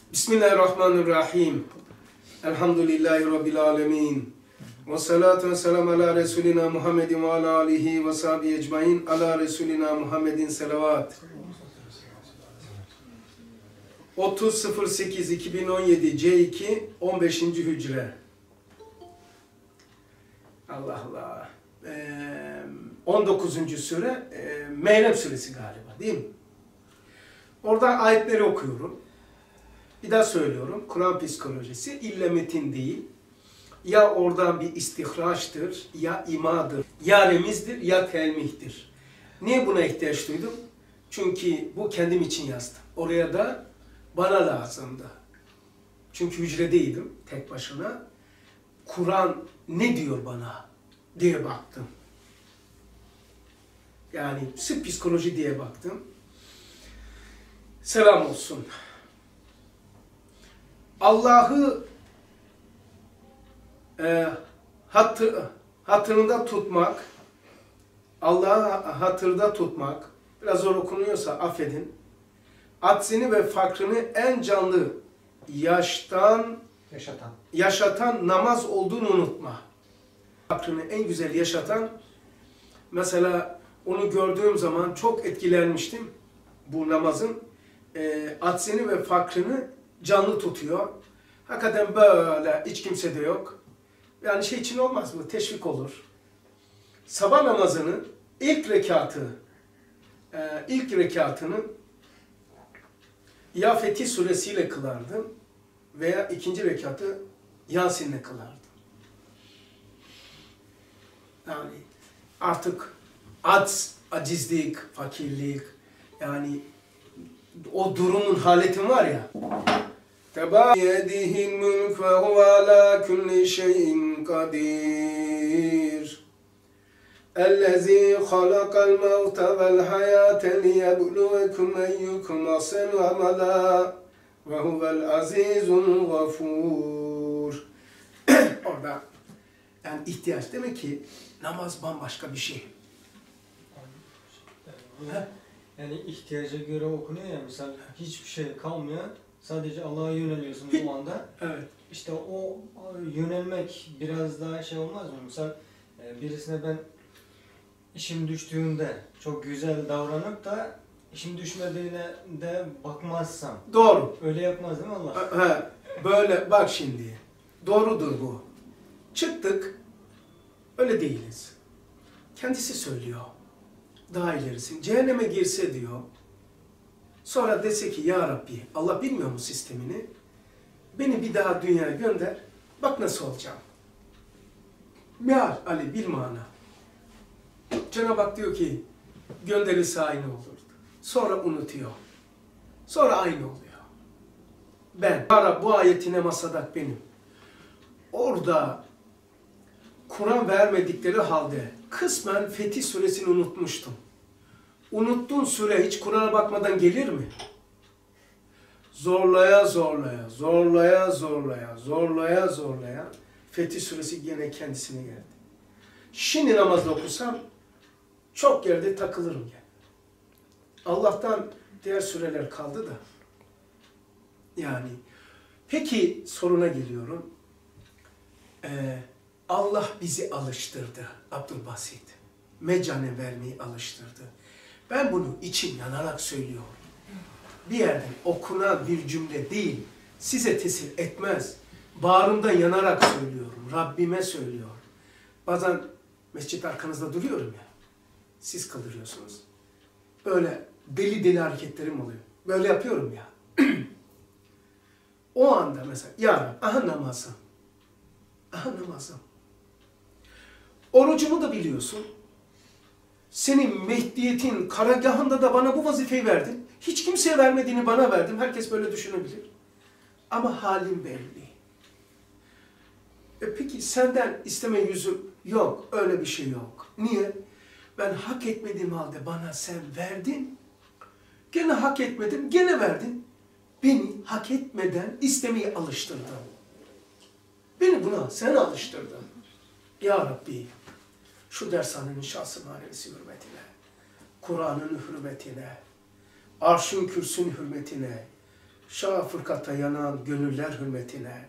Bismillahirrahmanirrahim. Elhamdülillahi Rabbil alemin. Ve salatu ve selamu ala Resulina Muhammedin ve ala alihi ve sahbihi ecmain. Ala Resulina Muhammedin selavat. 30.08.2017 C2 15. Hücre. Allah Allah. 19. Sure Meryem suresi galiba değil mi? Orada ayetleri okuyorum. Bir daha söylüyorum. Kur'an psikolojisi illa metin değil. Ya oradan bir istihraçtır, ya imadır, ya remizdir, ya telmihtir. Niye buna ihtiyaç duydum? Çünkü bu kendim için yazdım. Oraya da bana lazımdı. Çünkü hücredeydim tek başına. Kur'an ne diyor bana diye baktım. Yani sırf psikoloji diye baktım. Selam olsun. Allah'ı hatırında tutmak, Allah'ı hatırda tutmak, biraz zor okunuyorsa affedin, aczini ve fakrını en canlı yaşatan namaz olduğunu unutma. Fakrını en güzel yaşatan, mesela onu gördüğüm zaman çok etkilenmiştim bu namazın. Aczini ve fakrını canlı tutuyor. Hakikaten böyle hiç kimse de yok. Yani şey için olmaz mı? Teşvik olur. Sabah namazının ilk rekatını ya Fetih suresiyle kılardım veya ikinci rekatı Yasin'le kılardım. Yani artık acizlik, fakirlik, yani o durumun haletin var ya. Tebâyedihil mülk ve huve alâ kulli şeyin kadir. Ellezî halakal mevte vel hayâte liyebluvekum eyyukum ahsenu amelâ ve huvel azîzul gafûr. Orada yani ihtiyaç demek ki namaz bambaşka bir şey. Yani ihtiyaca göre okunuyor ya, mesela hiçbir şey kalmıyor, sadece Allah'a yöneliyorsun o anda. Evet. İşte o yönelmek biraz daha şey olmaz mı? Mesela birisine ben işim düştüğünde çok güzel davranıp da işim düşmediğine de bakmazsam. Doğru. Öyle yapmaz değil mi Allah? He, böyle bak şimdi. Doğrudur bu. Çıktık, öyle değiliz. Kendisi söylüyor. Daha ilerisin. Cehenneme girse diyor. Sonra dese ki ya Rabbi, Allah bilmiyor mu sistemini? Beni bir daha dünyaya gönder. Bak nasıl olacağım. Meal Ali bilmana. Cenab-ı Hak diyor ki gönderilse aynı olurdu. Sonra unutuyor. Sonra aynı oluyor. Ben, ya Rabbi, bu ayetine masadak benim. Orada Kur'an vermedikleri halde kısmen Fetih suresini unutmuştum. Unuttuğun süre hiç Kur'an'a bakmadan gelir mi? Zorlaya Fetih suresi yine kendisine geldi. Şimdi namazda okusam çok yerde takılırım yani. Allah'tan diğer süreler kaldı da. Yani peki soruna geliyorum. Allah bizi alıştırdı Abdülbasit. Meccanen vermeyi alıştırdı. Ben bunu içim yanarak söylüyorum. Bir yerden okunan bir cümle değil, size tesir etmez. Bağrımdan yanarak söylüyorum, Rabbime söylüyorum. Bazen mescit arkanızda duruyorum ya, siz kaldırıyorsunuz. Böyle deli hareketlerim oluyor. Böyle yapıyorum ya. O anda mesela, ya Rabbi, aha namazım. Orucumu da biliyorsun. Senin Mehdiyetin karargahında da bana bu vazifeyi verdin. Hiç kimseye vermediğini bana verdin. Herkes böyle düşünebilir. Ama halim belli. Peki senden isteme yüzüm yok. Öyle bir şey yok. Niye? Ben hak etmediğim halde bana sen verdin. Gene hak etmedim. Gene verdin. Beni hak etmeden istemeyi alıştırdın. Beni buna sen alıştırdın. Ya Rabbi, şu dershanenin şahsı manevisi hürmetine, Kur'an'ın hürmetine, arşın kürsün hürmetine, Şah fırkata yanan gönüller hürmetine,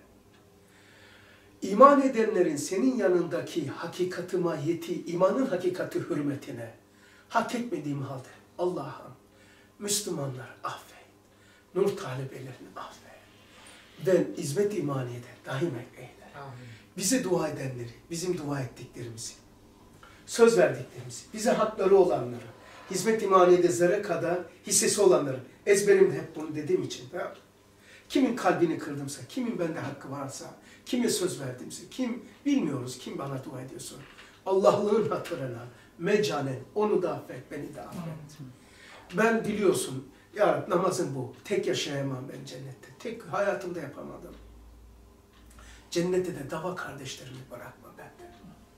iman edenlerin senin yanındaki hakikati mahiyeti, imanın hakikati hürmetine, hak etmediğim halde Allah'ım Müslümanlar affet, nur talebelerini affet. Ben hizmet imaniyede daim eyle. Bize dua edenleri, bizim dua ettiklerimizi, söz verdiklerimizi, bize hakları olanları, hizmet imaniyede zerre kadar hissesi olanları, ezberimde hep bunu dediğim için, kimin kalbini kırdımsa, kimin bende hakkı varsa, kime söz verdimse, kim bilmiyoruz, kim bana dua ediyorsa, Allah'lığın hatırına, mecanen onu da affet, beni de affet. Ben biliyorsun, ya Rabbi, namazım bu, tek yaşayamam ben cennette, tek hayatımda yapamadım. Cennette de dava kardeşlerimi bırakma benden.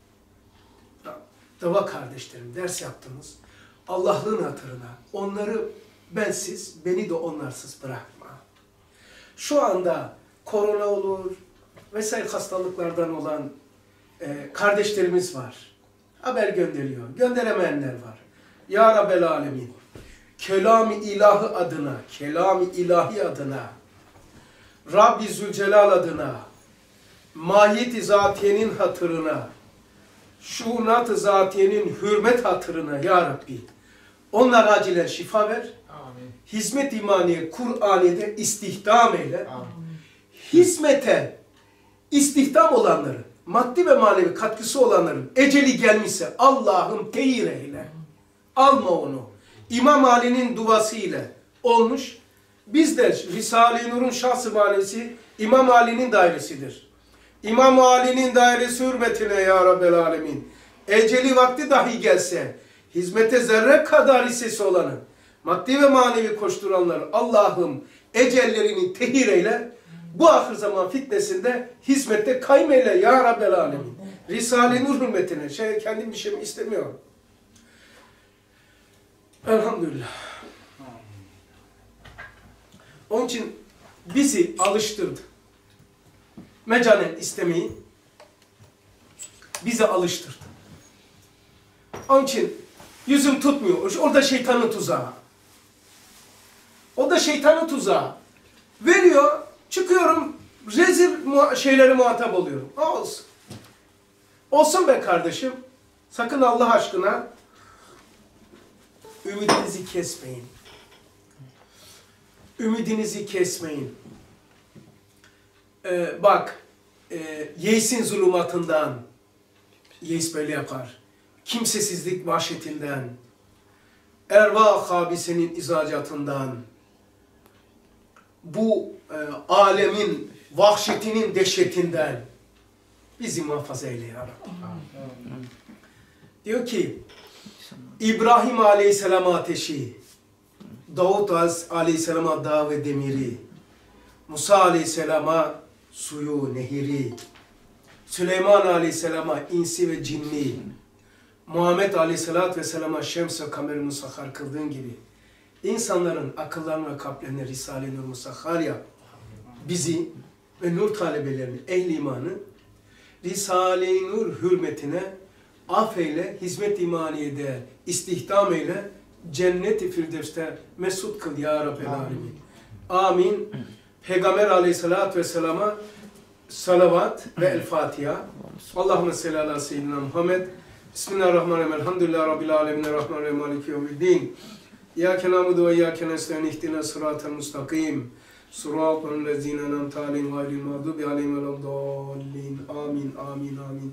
Dava kardeşlerim, ders yaptınız, Allah'lığın hatırına, onları bensiz, beni de onlarsız bırakma. Şu anda korona olur, vesaire hastalıklardan olan kardeşlerimiz var. Haber gönderiyor, gönderemeyenler var. Ya Rabbel Alemin, kelam-ı ilahı adına, kelam-ı ilahi adına, Rabbi Zülcelal adına, mahiyet-i zatiyenin hatırına, şuunat-ı zatiyenin hürmet hatırına ya Rabbi, onlara acilen şifa ver. Amin. Hizmet imaniye, Kur'aniye'de istihdam eyle. Amin. Hizmete istihdam olanların, maddi ve manevi katkısı olanların eceli gelmişse Allah'ım teyir eyle. Alma onu. İmam Ali'nin duası ile olmuş. Biz de Risale-i Nur'un şahs-ı manesi İmam Ali'nin dairesidir. İmam Ali'nin dairesi hürmetine ya Rabbel Alemin. Eceli vakti dahi gelse, hizmete zerre kadar hissesi olanı, maddi ve manevi koşturanları Allah'ım ecellerini tehir eyle, bu ahir zaman fitnesinde hizmette kaym eyle ya Rabbel Alemin. Risale-i Nur hürmetine, kendim bir şey istemiyorum. Elhamdülillah. Onun için bizi alıştırdı. Mecanen istemeyi bize alıştırdı. Onun için yüzüm tutmuyor. Orada şeytanın tuzağı. O da şeytanın tuzağı. Veriyor, çıkıyorum, rezil şeyleri muhatap oluyorum. Olsun. Olsun be kardeşim. Sakın Allah aşkına ümidinizi kesmeyin. Ümidinizi kesmeyin. Bak, yeisin zulümatından, yeis böyle yapar. Kimsesizlik vahşetinden, ervah habisenin izacatından, bu alemin vahşetinin dehşetinden bizi muhafaza eyle ya Rabbi. Diyor ki, İbrahim Aleyhisselam'a ateşi, Davut Aleyhisselam'a dağ ve demiri, Musa Aleyhisselam'a suyu, nehiri, Süleyman Aleyhisselam'a insi ve cinni, Muhammed Aleyhisselatü Vesselam'a şems ve kameri musahhar kıldığın gibi insanların akıllarını ve kalplerine Risale-i Nur musahhar yap. Bizi ve nur talebelerini, ehl-i imanı Risale-i Nur hürmetine affeyle, hizmet imaniyede istihdam eyle, cennet-i firdevste mesut kıl ya Rabbel Alemin. Amin. Peygamber Aleyhisselatü Vesselam'a salavat ve el-Fatiha. Allahümme salli ala seyyidina Muhammed. Bismillahirrahmanirrahim. Elhamdülillahi Rabbil alemin. Rahmanirrahim. Maliki yevmiddin. İyyâke na'budu ve iyyâke nestaîn. İhdina sıratal mustakim. Sıratal lezîne en'amte aleyhim gayril mağdûbi aleyhim veleddâllîn. Amin, amin, amin.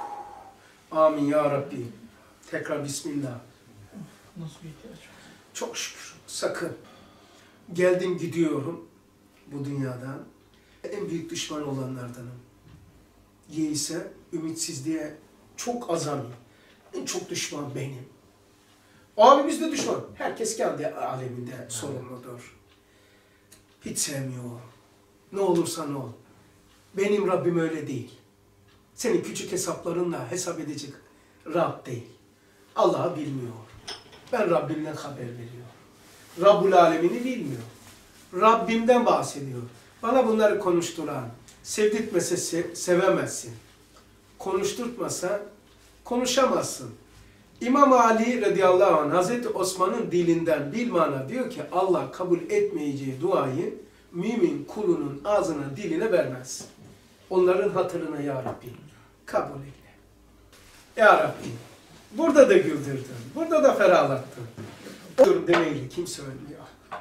Amin ya Rabbi. Tekrar Bismillah. Nasıl bir ihtiyaç var? Çok şükür. Sakın. Geldim gidiyorum bu dünyadan. En büyük düşman olanlardanım. Yeise, ümitsizliğe çok azami. En çok düşman benim. Alemimiz de düşman. Herkes kendi aleminde sorumludur. Hiç sevmiyor. Ne olursa ne ol. Benim Rabbim öyle değil. Senin küçük hesaplarınla hesap edecek Rab değil. Allah'ı bilmiyor. Ben Rabbimden haber veriyorum. Rabbul Alemin'i bilmiyor. Rabbimden bahsediyor. Bana bunları konuşturan, sevdirtmese sevemezsin. Konuşturtmasa konuşamazsın. İmam Ali radıyallahu anh Hazreti Osman'ın dilinden bilmana diyor ki Allah kabul etmeyeceği duayı mümin kulunun ağzına diline vermez. Onların hatırına ya Rabbi kabul eyle. Ya Rabbi burada da güldürdün, burada da ferahlattın. Ölüyorum demeyle kimse ölmüyor.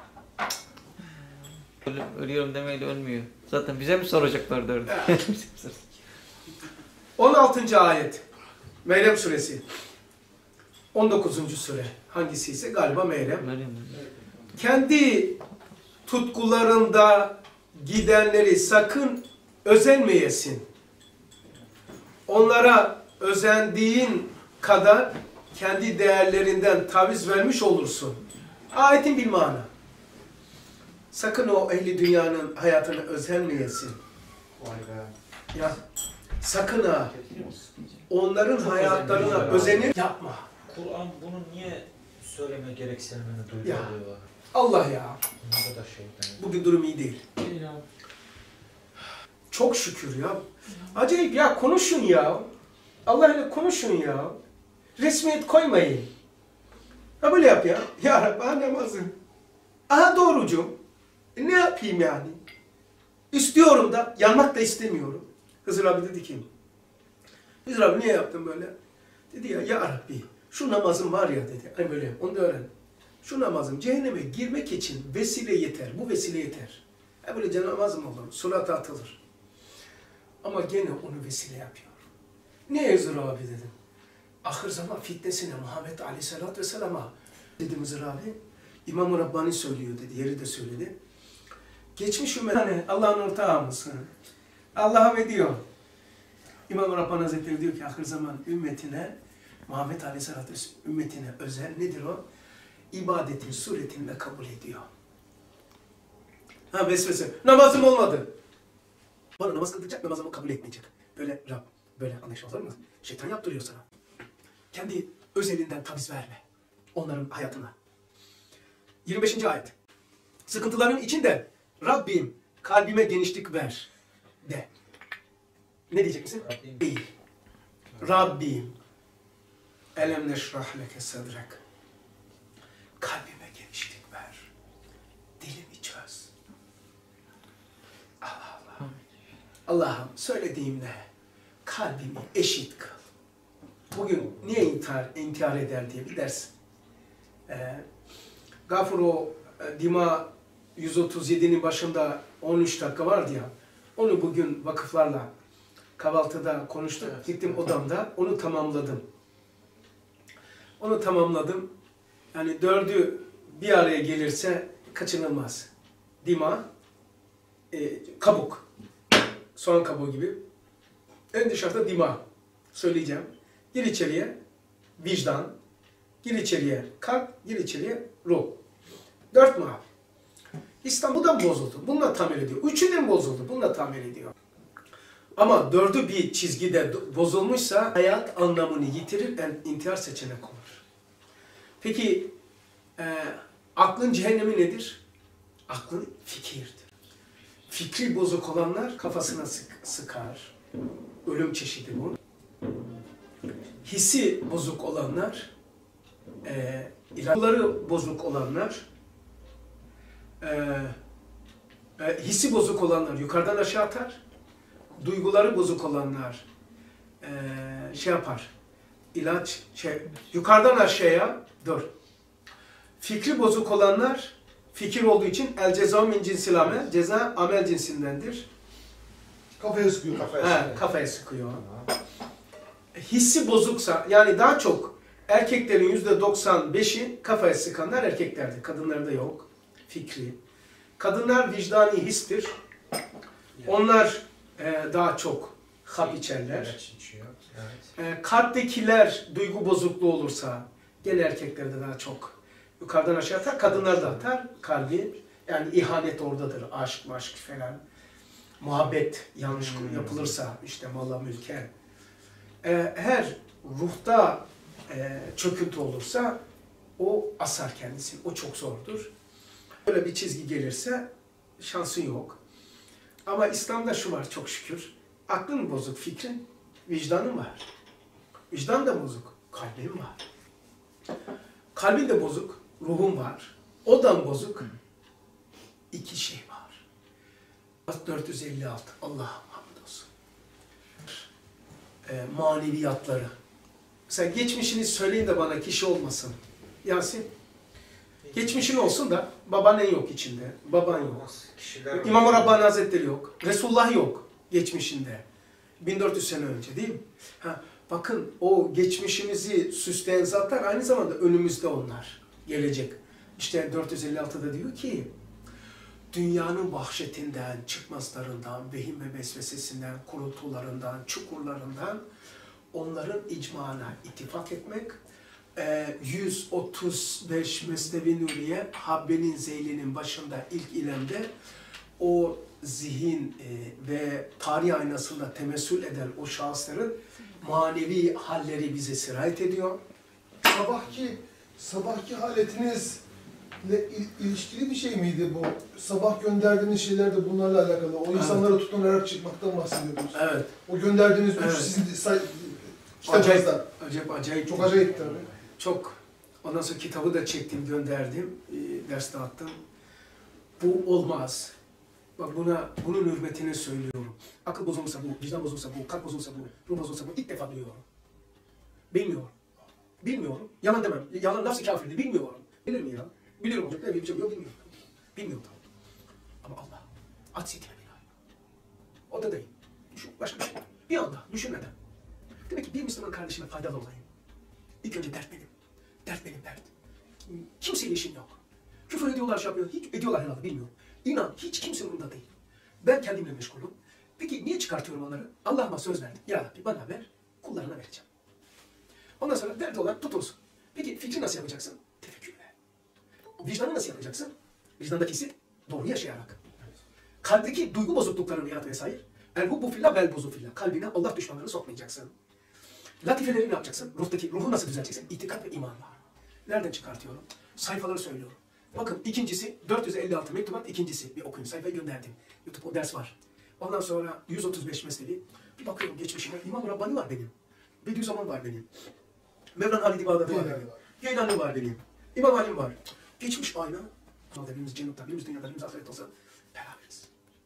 Ölüyorum demeyle ölmüyor. Zaten bize mi soracaklardı orada? 16. ayet. Meryem suresi. 19. sure. Hangisi ise galiba Meryem. Meryem. Kendi tutkularında gidenleri sakın özenmeyesin. Onlara özendiğin kadar kendi değerlerinden taviz vermiş olursun. Ayetin bir mana. Sakın o ehli dünyanın hayatına özenmeyesin. Ya sakın ha onların hayatlarına özenir yapma. Kur'an bunu niye söyleme gereksinimini duyuyor? Ya. Allah ya. Ne kadar şeyden. Bugün durum iyi değil. Değil abi. Çok şükür ya. Acayip ya, konuşun ya. Allah ile konuşun ya. Resmiyet koymayın. Ha böyle yap ya. Ya Rabbi ha namazım. Aha doğrucum. Ne yapayım yani? İstiyorum da yanmak da istemiyorum. Hızır abi dedi ki, Hızır abi niye yaptın böyle? Dedi ya Rabbi şu namazım var ya dedi. Hani böyle onu da öğren. Şu namazım cehenneme girmek için vesile yeter. Bu vesile yeter. Ha böyle namaz mı olur? Surata atılır. Ama gene onu vesile yapıyor. Ne Hızır abi dedim. Ahir zaman fitnesine Muhammed Aleyhisselatü Vesselam'a dedim Hızır abi. İmam-ı Rabbani söylüyor dedi. Yeri de söyledi. Geçmiş ümmet hani Allah'ın ortağı mısın? Allah'a ve diyor. İmam-ı Rabbani Hazretleri diyor ki ahir zaman ümmetine Muhammed Aleyhisselatü ümmetine özel nedir o? İbadetin suretinde kabul ediyor. Ha vesvese. Namazım olmadı. Bana namaz kıldıkça namazımı kabul etmeyecek. Böyle Rab, böyle anlaşılmaz olur mu? Şeytan yaptırıyor sana. Kendi özelinden taviz verme. Onların hayatına. 25. ayet. Sıkıntıların içinde Rabbim kalbime genişlik ver de. Ne diyecek misin? Rabbim. Değil. Rabbim elem neşrah leke sedrek. Kalbime genişlik ver. Dilimi çöz. Allah Allah. Allah'ım söylediğimle kalbimi eşit kıl. Bugün niye intihar eder diye bir ders. Gafur Dima 137'nin başında 13 dakika vardı ya. Onu bugün vakıflarla kahvaltıda konuştuk. Evet. Gittim odamda onu tamamladım. Onu tamamladım. Yani dördü bir araya gelirse kaçınılmaz. Dima, kabuk, soğan kabuğu gibi. En dışarıda dima söyleyeceğim. Gir içeriye vicdan, gir içeriye kalp, gir içeriye ruh. 4 mavi. İslam bu da bozuldu. Bununla tamir ediyor. Üçü de bozuldu. Bununla tamir ediyor. Ama dördü bir çizgide bozulmuşsa hayat anlamını yitirir, intihar seçenek olur. Peki aklın cehennemi nedir? Aklın fikirdir. Fikri bozuk olanlar kafasına sıkar. Ölüm çeşidi bu. Hissi bozuk olanlar, ilaçları bozuk olanlar, hissi bozuk olanlar yukarıdan aşağı atar. Duyguları bozuk olanlar şey yapar. Yukarıdan aşağıya fikri bozuk olanlar fikir olduğu için el ceza min cinsil amel, ceza amel cinsindendir. Kafaya sıkıyor kafaya. Kafaya sıkıyor. Hissi bozuksa yani daha çok erkeklerin %95'i kafaya sıkanlar erkeklerdir. Kadınlarda yok. Fikri. Kadınlar vicdani histir. Onlar daha çok hap içerler. Evet. Kalptekiler duygu bozukluğu olursa gene erkeklerde daha çok yukarıdan aşağı atar. Kadınlar da atar kalbi. Yani ihanet oradadır. Aşk maşk falan. Muhabbet yanlış yapılırsa işte mala mülke. Her ruhta çöküntü olursa o asar kendisini. O çok zordur. Böyle bir çizgi gelirse şansın yok. Ama İslam'da şu var çok şükür. Aklın bozuk, fikrin, vicdanın var. Vicdan da bozuk, kalbin var. Kalbin de bozuk, ruhun var. Odan bozuk, iki şey var. 456. Allah hamdolsun. Maneviyatları. Mesela geçmişini söyleyin de bana kişi olmasın. Yasin. Geçmişin olsun da babannen yok içinde. Baban yok. Kişiler İmam-ı Rabbani Hazretleri yok. Resulullah yok geçmişinde. 1400 sene önce değil mi? Ha, bakın o geçmişimizi süsleyen zatlar aynı zamanda önümüzde onlar. Gelecek. İşte 456'da diyor ki dünyanın vahşetinden, çıkmazlarından, vehim ve vesvesesinden, kurultularından, çukurlarından onların icmana ittifak etmek, 135 Mesnevi Nuriye, Habbe'nin Zeyli'nin başında ilk ilemde o zihin ve tarih aynasında temessül eden o şahısların manevi halleri bize sirayet ediyor. Sabahki haletinizle ilişkili bir şey miydi bu? Sabah gönderdiğiniz şeyler de bunlarla alakalı. O insanlara tutunarak çıkmaktan bahsediyoruz. Evet. O gönderdiğiniz Evet. sizin kitabınızda. Acayip. Çok acayip tabii. Çok. Ondan sonra kitabı da çektim, gönderdim, ders dağıttım. Bu olmaz. Bak bunun hürmetine söylüyorum. Akıl bozulsa bu, vicdan bozulsa bu, kalp bozulsa bu, ruh bozulsa bu ilk defa duyuyorum. Bilmiyorum. Yalan demem. Yalan lafz-ı kafirdi. Bilmiyorum. Bilir mi ya? Bilirim hocam. Ne bileceğim? Yok bilmiyorum. Bilmiyorum. Ama Allah. Adsiyetine billahi. O da değil. Düşün. Başka bir şey. Bir anda düşünmeden. Demek ki bir Müslüman kardeşime faydalı olayım. İlk önce dert benim. Dert benim dert. Kimseyle işim yok. Küfür ediyorlar, şey yapıyor. Hiç ediyorlar herhalde bilmiyorum. İnan hiç kimsenin umurunda değil. Ben kendimle meşgulüm. Peki niye çıkartıyorum onları? Allah'ıma söz verdim. Ya Rabbi bana ver, kullarına vereceğim. Ondan sonra derdi olan tutulsun. Peki fikri nasıl yapacaksın? Tefekkürle. Vicdanı nasıl yapacaksın? Vicdandaki hissi doğru yaşayarak. Kalpteki duygu bozukluklarını yarat vesaire. El-hubbu fillah vel-buzu fillah. Kalbine Allah düşmanlarını sokmayacaksın. Latifeleri ne yapacaksın? Ruhu nasıl düzelteceksin? İtikat ve imanla. Nereden çıkartıyorum? Sayfaları söylüyorum. Bakın ikincisi 456 mektubat ikincisi. Bir okuyun. Sayfayı gönderdim. YouTube o ders var. Ondan sonra 135 mesnevi. Bir bakıyorum geçmişime. İmam-ı Rabbani var benim. Bediüzzaman var benim. Mevlana Halid-i Bağdadi var benim. Geylani var benim. İmam Halim var. Geçmiş ayna. Sonra birimiz cennette, birimiz dünyada, birimiz ahirette olsa beraberiz.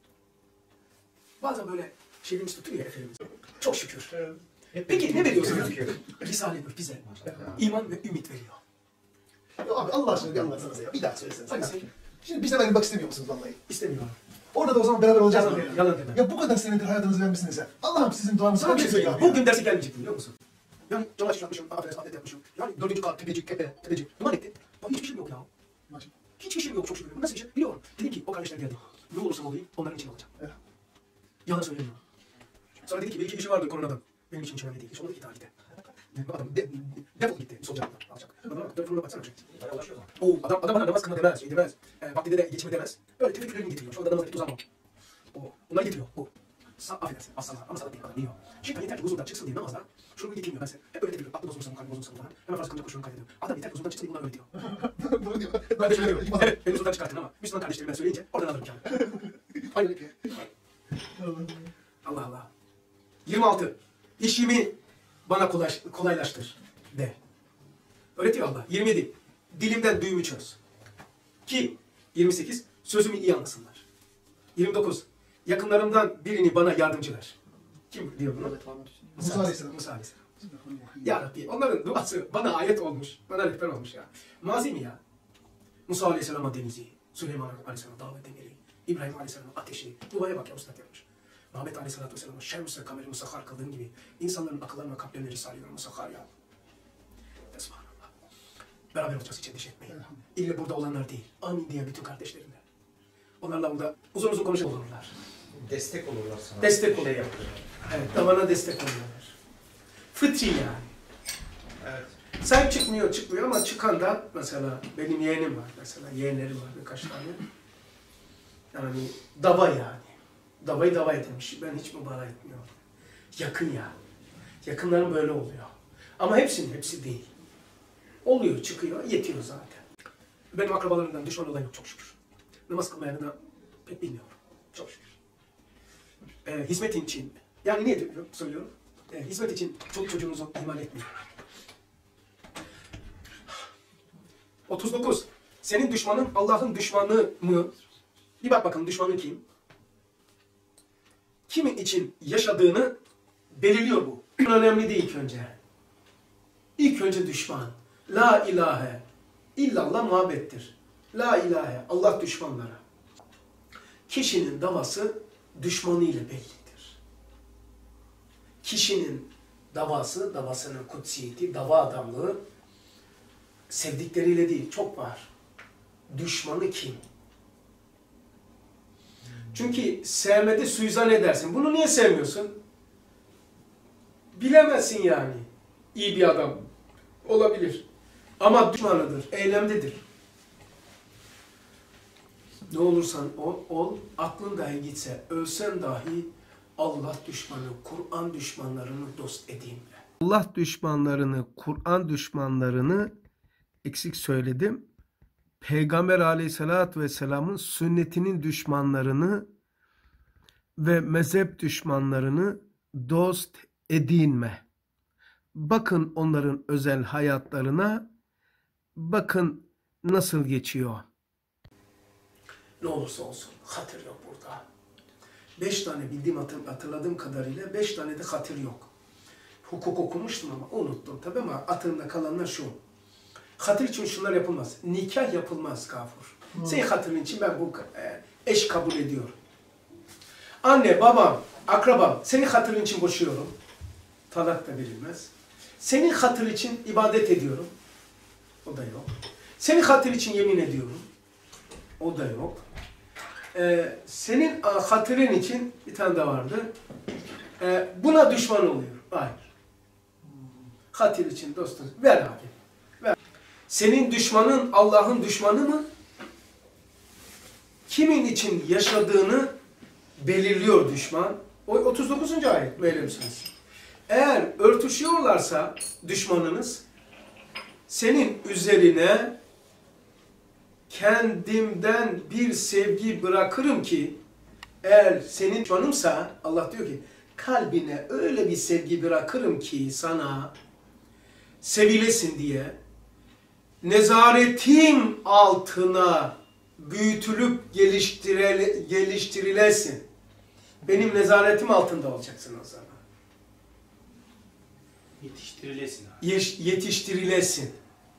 Bazen böyle şeyimiz tutuyor ya Efendimiz. Çok şükür. Peki ne veriyor sana? Risale-i Nur bize. İman ve ümit veriyor. Ya abi Allah aşkına bir anlatsana ya. Bir daha söylesene. Hadi sen. Şimdi bizden ayrılmak istemiyor musunuz vallahi? İstemiyorum. Orada da o zaman beraber olacağız mı? Yalan demem. Ya bu kadar senedir hayatınızı vermişsiniz ya. Allah'ım sizin duanızı Sana bir şey söyleyeyim. Bugün derse gelmeyecektim biliyor musun? Yani cama yapmışım, afet yapmışım. Yani 4. kat, tepeci. Duman etti. Bak hiçbir şeyim yok ya. Hiçbir şeyim yok çok şükür. Bu nasıl bir şey? Biliyorum. Dedim ki o kardeşler geldi. Ne olursam olayım onların için olacağım. Evet. Yalan söylemiyorum. Sonra dedi ki belki bir şey vardı koronadan. Benim için hiç önemli değil. Hiç olmadı ki tarihte. Adam defol gitti. Solacaklar. Alacak. Adama telefonuna baksana. Adam bana namaz kılma demez. Şey demez. Vaktinde de geçme demez. Böyle tefekkürlerini getiriyor. Şu anda namaz uzak ol. Bunları getiriyor. Affedersin. Aslanlar. Ama sana değil. Biliyor. Şeytan yeter ki huzurdan çıksın diye namazda. Şunu getirmiyor. Ben sen hep öyle tefekkür. Aklı bozulursa, kalbi bozulursa falan. Hemen farz kılınca koşuyorum kaydediyorum. Adam yeter ki huzurdan çıksın diye bunları öğretiyor. Bunu diyor. Ben de şöyle diyorum. Evet. Beni huzurdan çıkartın ama Müslüman kardeşlerim ben söyleyince oradan alırım kârı. Aynen öyle. Allah Allah. 26. İşimi bana kolaylaştır de. Öğretiyor Allah. 27. Dilimden düğümü çöz. Ki 28. Sözümü iyi anlasınlar. 29. Yakınlarımdan birini bana yardımcı ver. Kim diyor bunu? Musa Aleyhisselam. Musa Aleyhisselam. Ya Rabbi onların duası bana ayet olmuş. Bana rehber olmuş ya. Mazi mi ya? Musa Aleyhisselam'a denizi, Süleyman Aleyhisselam'a davet demiri, İbrahim Aleyhisselam'a ateşi. Duaya bak ya Mustafa yapmış. Muhammed Aleyhisselatü Vesselam'a şems ve kameri musakhar kıldığın gibi insanların akıllarına kalplerine risaleleri musakhar ya. Subhanallah. Beraber olacağız hiç endişe etmeyin. İlle burada olanlar değil. Amin diyen bütün kardeşlerimle. Onlarla burada uzun uzun konuşup olurlar. destek olurlar sana. Destek olur. Şey yapıyor. Evet, davana destek oluyorlar. Fıtri yani. Evet. Sahip çıkmıyor ama çıkan da mesela benim yeğenim var mesela. Yeğenleri var birkaç tane. Yani dava yani. Davayı dava edilmiş. Ben hiç mübalağa etmiyorum. Yakın yani. Yakınların böyle oluyor. Ama hepsi değil. Oluyor, çıkıyor, yetiyor zaten. Benim akrabalarımdan düşman olan yok çok şükür. Namaz kılmayanı da pek bilmiyorum. Çok şükür. Hizmet için, yani niye söylüyorum? Hizmet için çoluk çocuğunuzu ihmal etmeyin. 39. Senin düşmanın Allah'ın düşmanı mı? Bir bak bakalım düşmanın kim? kimin için yaşadığını belirliyor bu. Önemli değil ilk önce. İlk önce düşman. La ilahe illallah muhabbettir. La ilahe Allah düşmanlara. Kişinin davası düşmanıyla bellidir. Kişinin davasının kutsiyeti, dava adamlığı sevdikleriyle değil, çok var. Düşmanı kim? Çünkü sevmede suizan edersin. Bunu niye sevmiyorsun? Bilemezsin yani. İyi bir adam olabilir. Ama düşmanıdır, eylemdedir. Ne olursan ol, aklın dahi gitse, ölsen dahi Allah düşmanı, Kur'an düşmanlarını dost edeyim. Allah düşmanlarını, Kur'an düşmanlarını eksik söyledim. Peygamber aleyhissalatü vesselamın sünnetinin düşmanlarını ve mezhep düşmanlarını dost edinme. Bakın onların özel hayatlarına, bakın nasıl geçiyor. Ne olursa olsun hatır yok burada. 5 tane bildiğim hatırladığım kadarıyla 5 tane de hatır yok. Hukuk okumuştum ama unuttum tabii ama hatırımda kalanlar şu. Hatır için şunlar yapılmaz. Nikah yapılmaz Gafur. Senin hatırın için ben bu eş kabul ediyorum. Anne, babam, akrabam senin hatırın için boşuyorum. Talak da verilmez. Senin hatır için ibadet ediyorum. O da yok. Senin hatır için yemin ediyorum. O da yok. Senin hatırın için bir tane daha vardı. Buna düşman oluyor. Hayır. Hatır için dostum. Ver abi. Ver. Senin düşmanın Allah'ın düşmanı mı? Kimin için yaşadığını belirliyor düşman. O 39. ayet. Öyle misiniz? Eğer örtüşüyorlarsa düşmanınız senin üzerine kendimden bir sevgi bırakırım ki eğer senin düşmanımsa Allah diyor ki kalbine öyle bir sevgi bırakırım ki sana sevilesin diye nezaretim altına büyütülüp geliştirilesin. Benim nezaretim altında olacaksın o zaman. Yetiştirilesin abi. Yetiştirilesin.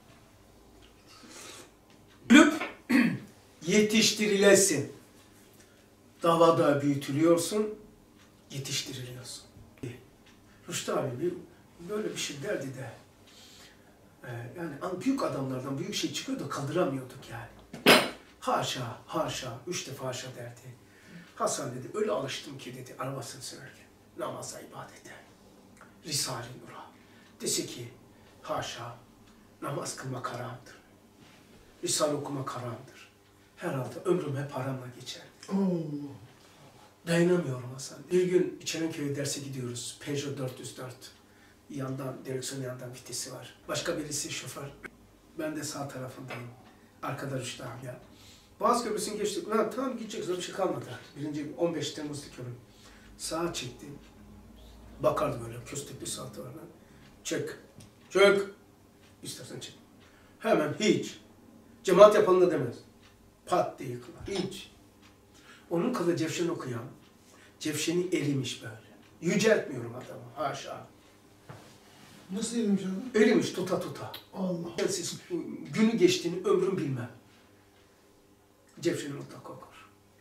Büyütülüp yetiştirilesin. Davada büyütülüyorsun, yetiştiriliyorsun. Rüştü abi böyle bir şey derdi de yani büyük adamlardan büyük şey çıkıyor da kaldıramıyorduk yani. Haşa, haşa, 3 defa haşa derdi. Hasan dedi, öyle alıştım ki dedi arabasını sürerken, namaza, ibadete, Risale-i Nur'a. Dese ki, haşa, namaz kılmak haramdır. Risale okumak haramdır. Herhalde ömrüm hep haramla geçer. Dayanamıyorum Hasan. Bir gün İçerinköy'e derse gidiyoruz. Peugeot 404. Yandan, direksiyon yandan vitesi var. Başka birisi şoför. Ben de sağ tarafındayım. Arkada Rüştü abi ya. Boğaz Köprüsü'nü geçtik. Lan tamam gidecek, bir şey kalmadı. 15 Temmuz'da körüm. Sağa çekti. Bakardı böyle, köstek bir saati var lan. Çek. Çek. İstersen çek. Hemen hiç. Cemaat yapalım da demez. Pat diye yıkılar. Hiç. Onun kadar Cevşen okuyan, Cevşen'i erimiş böyle. Yüceltmiyorum adamı. Haşa. Nasıl erimiş abi? Erimiş tuta tuta. Allah. Siz günü geçtiğini ömrüm bilmem. Cevşen'i mutlaka okur.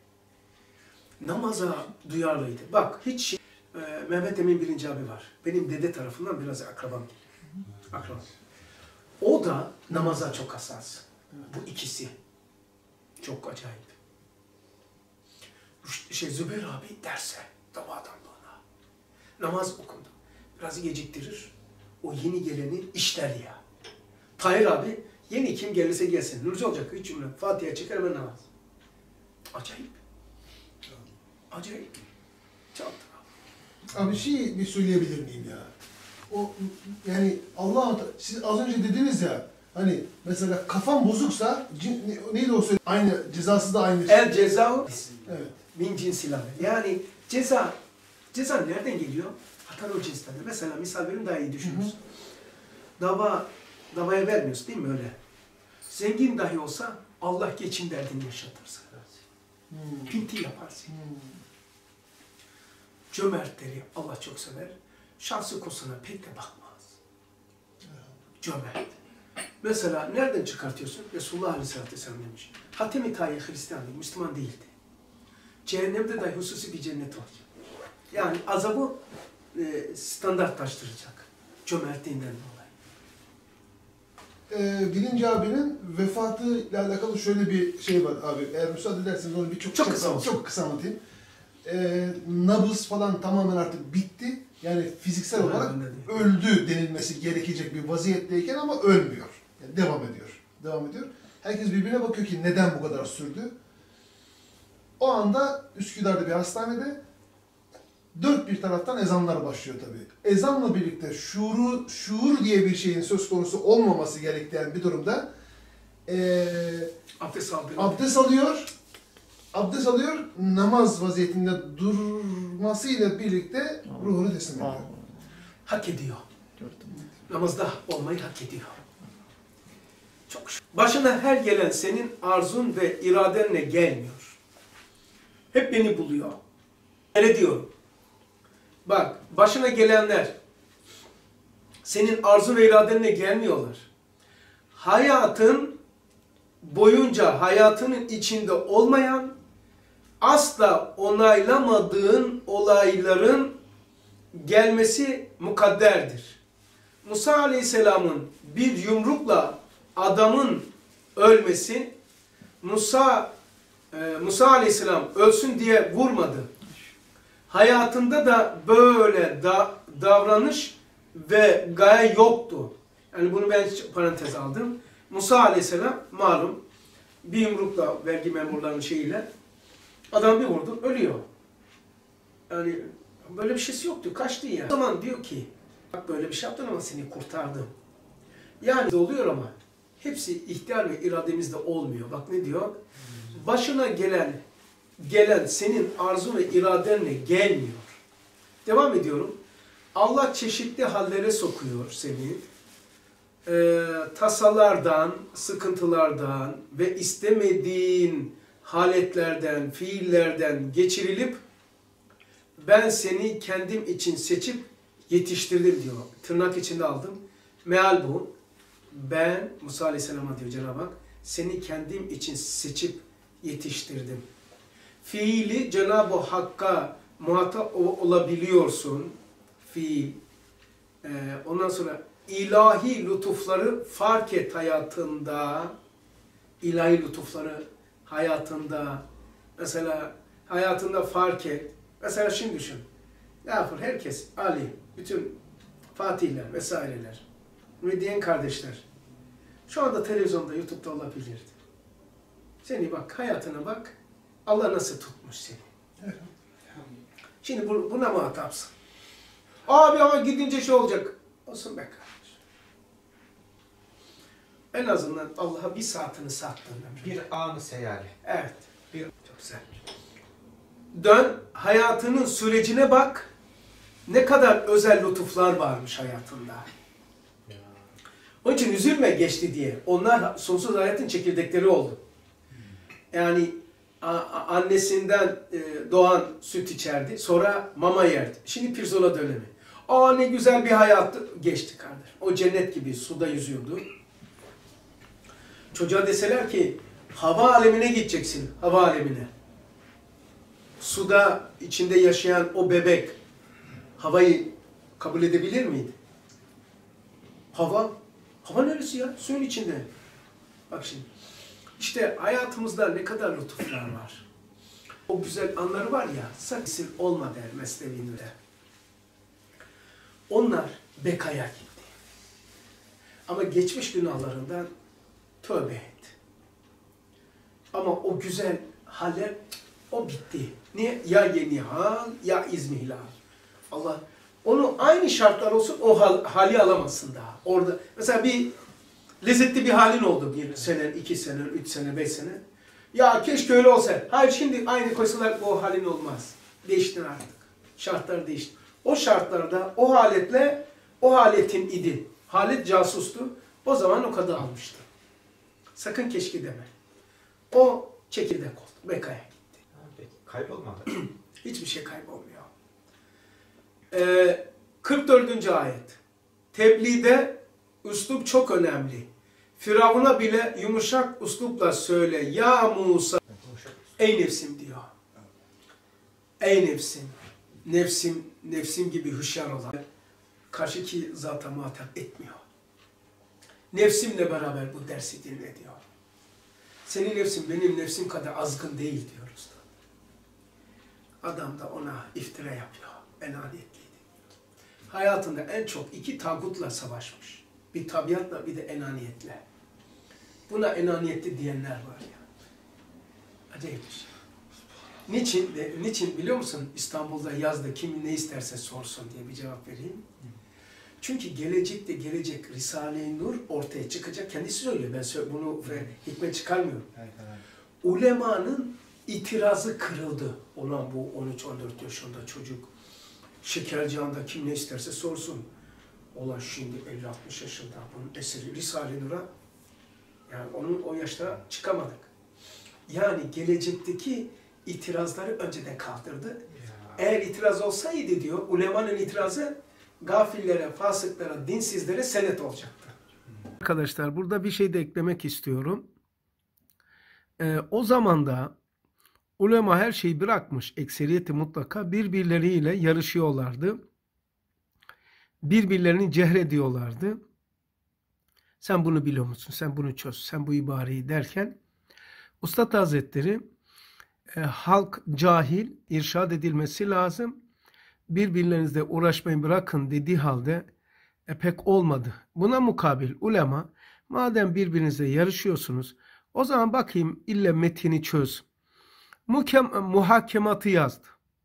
Namaza duyarlıydı. Bak hiç Mehmet Emin birinci abi var. Benim dede tarafından biraz akrabam. Akrabam. O da namaza çok hassas. Bu ikisi. Çok acayip. Zübeyir abi derse, dava adamlığına. Namaz okundu. Biraz geciktirir. O yeni geleni işler ya. Tahir abi, yeni kim gelirse gelsin. Nurcu olacak 3 cümle. Fatiha çeker hemen namaz. Acayip. Acayip. Çaldı. Abi bir söyleyebilir miyim ya? O yani siz az önce dediniz ya hani mesela kafam bozuksa neydi o söyle? Aynı cezası da aynı. El ceza Evet. min cinsil amel. Yani ceza nereden geliyor? Hatan o cinsten. Mesela misal verin daha iyi düşünürüz. Davaya vermiyorsun değil mi öyle? Zengin dahi olsa Allah geçim derdini yaşatırsın. Pinti yaparsın. Cömertleri Allah çok sever. Şahsı kusuna pek de bakmaz. Cömert. Mesela nereden çıkartıyorsun? Resulullah Aleyhisselatü Vesselam demiş. Hatem-i Tayi Hristiyandı, Müslüman değildi. Cehennemde dahi hususi bir cennet olacak. Yani azabı standartlaştıracak. Cömertliğinden dolayı. Birinci abinin vefatıyla alakalı şöyle bir şey var abi. Eğer müsaade ederseniz onu çok kısa anlatayım. Nabız falan tamamen artık bitti. Yani fiziksel olarak öldü denilmesi gerekecek bir vaziyetteyken ama ölmüyor. Yani devam ediyor. Herkes birbirine bakıyor ki neden bu kadar sürdü. O anda Üsküdar'da bir hastanede dört bir taraftan ezanlar başlıyor tabii. Ezanla birlikte şuur diye bir şeyin söz konusu olmaması gerektiği bir durumda abdest alıyor, namaz vaziyetinde durmasıyla birlikte ruhunu teslim ediyor. Hak ediyor. Gördüm. Namazda olmayı hak ediyor. Çok şükür. Başına her gelen senin arzun ve iradenle gelmiyor. Hep beni buluyor. Öyle diyorum. Bak, başına gelenler senin arzun ve iradenle gelmiyorlar. Hayatın boyunca hayatının içinde olmayan, asla onaylamadığın olayların gelmesi mukadderdir. Musa Aleyhisselam'ın bir yumrukla adamın ölmesi, Musa Aleyhisselam ölsün diye vurmadı. Hayatında da böyle davranış ve gaye yoktu. Yani bunu ben parantez aldım. Musa Aleyhisselam malum bir yumrukla vergi memurlarının şeyiyle adam bir vurdu, ölüyor. Yani böyle bir şeysi yoktu, kaçtı ya. O zaman diyor ki, bak böyle bir şey yaptın ama seni kurtardım. Yani oluyor ama hepsi ihtiyar ve irademizde olmuyor. Bak ne diyor? Başına gelen senin arzun ve iradenle gelmiyor. Devam ediyorum. Allah çeşitli hallere sokuyor seni. Tasalardan, sıkıntılardan ve istemediğin haletlerden, fiillerden geçirilip ben seni kendim için seçip yetiştirdim diyor. Tırnak içinde aldım. Meal bu. Ben, Musa Aleyhisselam'a diyor Cenab-ı Hak, seni kendim için seçip yetiştirdim. Fiili Cenab-ı Hakk'a muhatap olabiliyorsun. Fiil. Ondan sonra ilahi lütufları fark et hayatında. İlahi lütufları hayatında. Mesela hayatında fark et. Mesela şimdi düşün. Ne yapar? Herkes, Ali, bütün Fatihler vesaireler, müridyen kardeşler şu anda televizyonda, YouTube'da olabilirdi. Seni bak, hayatına bak. Allah nasıl tutmuş seni. Şimdi buna muhatapsın. Abi ama gidince şey olacak. Olsun be kardeş. En azından Allah'a bir saatini sattığında. Bir anı seyali. Evet. Çok güzel. Dön, hayatının sürecine bak. Ne kadar özel lütuflar varmış hayatında. Onun için üzülme geçti diye. Onlar sonsuz hayatın çekirdekleri oldu. Yani annesinden doğan süt içerdi. Sonra mama yerdi. Şimdi pirzola dönemi. Aa ne güzel bir hayat geçti kardeşim. O cennet gibi suda yüzüyordu. Çocuğa deseler ki hava alemine gideceksin. Hava alemine. Suda içinde yaşayan o bebek havayı kabul edebilir miydi? Hava neresi ya? Suyun içinde. Bak şimdi. İşte hayatımızda ne kadar lütuflar var. O güzel anları var ya, sakın olma der Mesnevi'nde. Onlar bekaya gitti. Ama geçmiş günahlarından tövbe et. Ama o güzel haller, o bitti. Niye? Ya yeni hal, ya izmihlal. Allah, onu aynı şartlar olsun, o hali alamazsın daha. Orada, mesela bir lezzetli bir halin oldu. Bir sene, 2 sene, 3 sene, 5 sene. Ya keşke öyle olsa. Hayır şimdi aynı koysalar o halin olmaz. Değiştin artık. Şartlar değişti. O şartlarda, o haletle, o haletin idi. Halet casustu. O zaman o kadar almıştı. Sakın keşke deme. O çekirdek oldu. Bekaya gitti. Kaybolmadı. Hiçbir şey kaybolmuyor. 44. ayet. Tebliğde üslup çok önemli. Firavun'a bile yumuşak üslupla söyle. Ya Musa, ey nefsim diyor. Ey nefsim, nefsim gibi hüşyar olan karşıki zata muhatap etmiyor. Nefsimle beraber bu dersi dinle diyor. Senin nefsin benim nefsim kadar azgın değil diyoruz. Adam da ona iftira yapıyor. Enaniyetliydi. Hayatında en çok iki tağutla savaşmış. Bir tabiatla bir de enaniyetle. Buna enaniyetli diyenler var ya. Acayip bir şey. Niçin biliyor musun? İstanbul'da yazda kim ne isterse sorsun diye bir cevap vereyim. Çünkü gelecek Risale-i Nur ortaya çıkacak. Kendisi söylüyor. Ben bunu hikmet çıkarmıyorum. Ulemanın itirazı kırıldı. Olan bu 13-14 yaşında çocuk. Şekercihan'da kim ne isterse sorsun. Olan şimdi 50-60 yaşında. Bunun eseri Risale-i Nur'a. Yani onun o yaşta çıkamadık. Yani gelecekteki itirazları önceden kaldırdı. Eğer itiraz olsaydı diyor, ulemanın itirazı gafillere, fasıklara, dinsizlere senet olacaktı. Arkadaşlar burada bir şey de eklemek istiyorum. O zaman da ulema her şeyi bırakmış, ekseriyeti mutlaka birbirleriyle yarışıyorlardı. Birbirlerini cehrediyorlardı. Sen bunu biliyor musun? Sen bunu çöz. Sen bu ibareyi derken Üstad Hazretleri halk cahil, irşad edilmesi lazım. Birbirlerinizle uğraşmayı bırakın dediği halde pek olmadı. Buna mukabil ulema madem birbirinizle yarışıyorsunuz o zaman bakayım ille metini çöz. Muhakematı yazdı.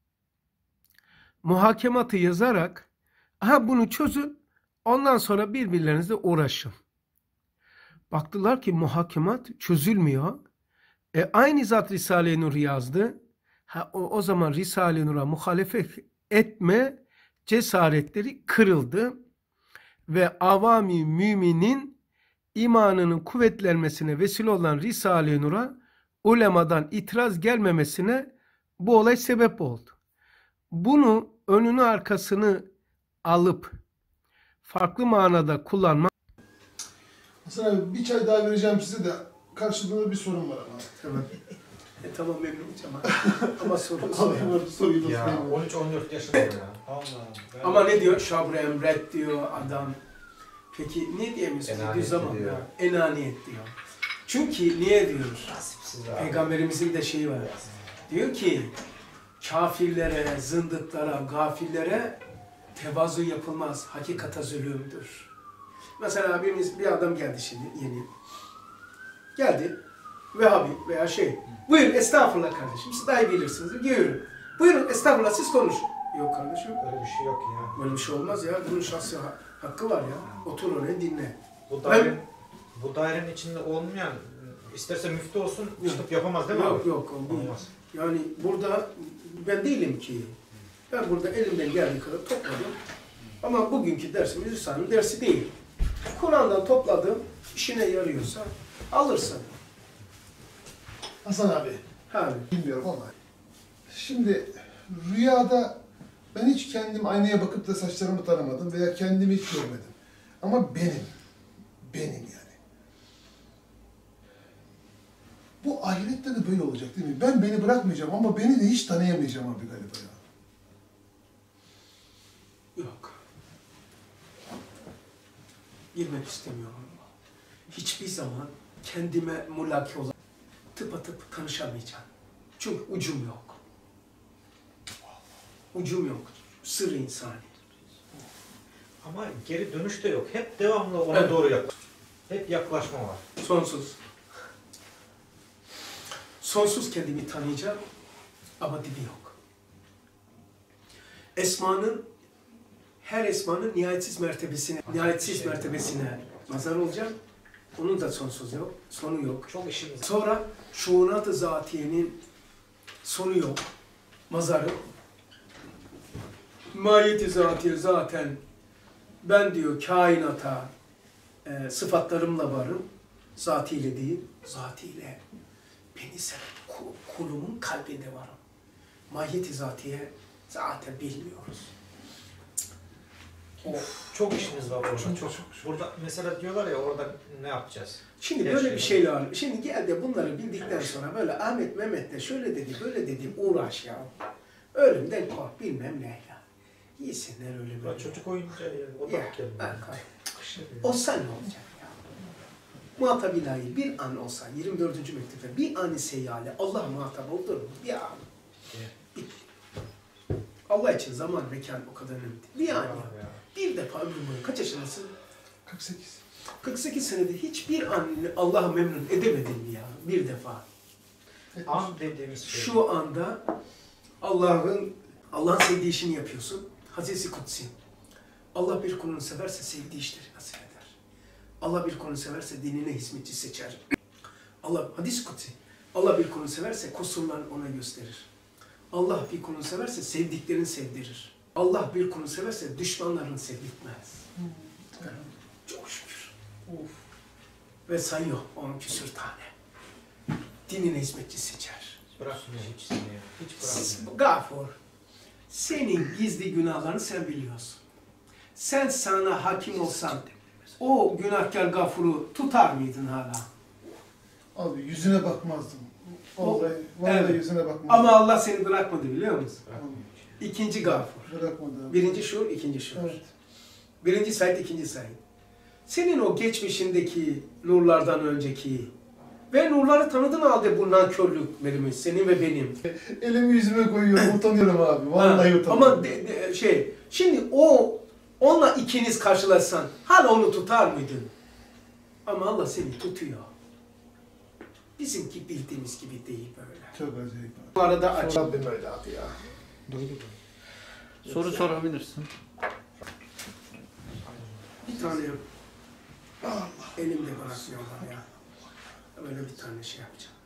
Muhakematı yazarak bunu çözün ondan sonra birbirlerinizle uğraşın. Baktılar ki muhakemat çözülmüyor. Aynı zat Risale-i Nur yazdı. O zaman Risale-i Nur'a muhalefet etme cesaretleri kırıldı. Ve avami müminin imanının kuvvetlenmesine vesile olan Risale-i Nur'a ulemadan itiraz gelmemesine bu olay sebep oldu. Bunu önünü arkasını alıp farklı manada kullanmak. Hasan abi bir çay daha vereceğim size de karşılığında bir sorun var ama. Tamam. Tamam memnun olacağım ama soru Soruyu da Ya sorayım. 13-14 yaşında ya. Allah. Ama ne diyor? Şabr emret diyor adam. Peki ne diyemiyorsun? Enaniyet Bir zaman diyor. ya. Enaniyet diyor. Çünkü niye diyor? Nasipsiz abi. Peygamberimizin de şeyi var. Diyor ki kafirlere, zındıklara, gafillere tevazu yapılmaz. Hakikata zulümdür. Mesela bir adam geldi şimdi yeni. Geldi. Vehhabi veya Buyurun estağfurullah kardeşim. Siz daha iyi bilirsiniz. Buyurun. Buyurun estağfurullah siz konuşun. Yok kardeşim. Öyle bir şey yok ya. Böyle bir şey olmaz ya. Bunun şahsi hakkı var ya. Otur oraya dinle. Bu dairenin içinde olmayan isterse müftü olsun çıkıp yapamaz değil mi abi? Yok. Olmaz. Yani burada ben değilim ki. Ben burada elimden geldiği kadar topladım. Ama bugünkü dersimiz Risale'nin dersi değil. Kur'an'dan topladım. İşine yarıyorsa alırsın. Hasan abi, Abi. bilmiyorum ama. Şimdi rüyada ben hiç kendim aynaya bakıp da saçlarımı taramadım veya kendimi hiç görmedim. Ama benim yani. Bu ahirette de böyle olacak değil mi? Ben beni bırakmayacağım ama beni de hiç tanıyamayacağım abi galiba ya. Yok. Girmek istemiyorum. Hiçbir zaman kendime mulaki olarak tıpatıp tanışamayacağım. Çünkü ucum yok. Ucum yok. Sır insani. Ama geri dönüş de yok. Hep devamlı ona doğru yaklaş. Hep yaklaşma var. Sonsuz. Sonsuz kendimi tanıyacağım ama dibi yok. Her esmanın nihayetsiz mertebesine nazar olacağım. Onun da sonsuz yok, sonu yok. Çok işimiz. Sonra şuunat-ı zatiyenin sonu yok, mazarı. Mahiyet-i zatiye zaten ben diyor kainata sıfatlarımla varım. Zatiyle değil, zatiyle beni seven kulumun kalbinde varım. Mahiyet-i zatiye zaten bilmiyoruz. Çok işimiz var orada. Çok. Burada mesela diyorlar ya orada ne yapacağız? Şimdi böyle bir şeyle var. Şimdi gel de bunları bildikten sonra böyle Ahmet Mehmet de şöyle dedi, böyle dedi, uğraş ya. Ölümden kork, bilmem ne ya. Yesinler öyle Ya böyle. çocuk oyuncağı yani. O da Ya, kelime. olsa ne olacak ya? Muhatap ilahi bir an olsa, 24. mektupta bir an seyyale Allah muhatap olur mu? Bir an. Bitti. Allah için zaman, mekan o kadar önemli değil. Bir an ya. Bir defa ömrüm boyu. Kaç yaşındasın? 48. 48 senede hiçbir an Allah'ı memnun edemedin mi ya? Bir defa. An dediğimiz şey. Şu anda Allah'ın sevdiği işini yapıyorsun. Hadis-i Kutsi. Allah bir kulunu severse sevdiği işleri nasip eder. Allah bir kulunu severse dinine hizmetçi seçer. Hadis-i Kutsi. Allah bir kulunu severse kusurlarını ona gösterir. Allah bir kulunu severse sevdiklerini sevdirir. Allah bir kulunu severse düşmanlarını sevdirtmez. Çok şükür. Ve sayıyor 10 küsür tane. Dinine hizmetçi seçer. Bırakmıyor hiç seni. Hiç bırakmıyor. Gafur, senin gizli günahlarını sen biliyorsun. Sen sana hakim olsan, o günahkar Gafur'u tutar mıydın hala? Abi yüzüne bakmazdım. Vallahi Evet. yüzüne bakmazdım. Ama Allah seni bırakmadı biliyor musun? Bırakmıyor. İkinci Gafur. Bırakmadı abi. Birinci şuur, ikinci şuur. Evet. Birinci Said, ikinci Said. Senin o geçmişindeki nurlardan önceki ve nurları tanıdığın halde bu nankörlüklerimiz, senin ve benim. Elimi yüzüme koyuyorum, utanıyorum abi. Vallahi Ha, utanıyorum. ama şimdi onunla ikiniz karşılaşsan hala onu tutar mıydın? Ama Allah seni tutuyor. Bizimki bildiğimiz gibi değil böyle. Çok acayip abi. Bu arada aç. Rabbim öyle abi ya. Soru sorabilirsin. Bir tane elimde bırakmıyorlar ya. Böyle bir tane şey yapacağım.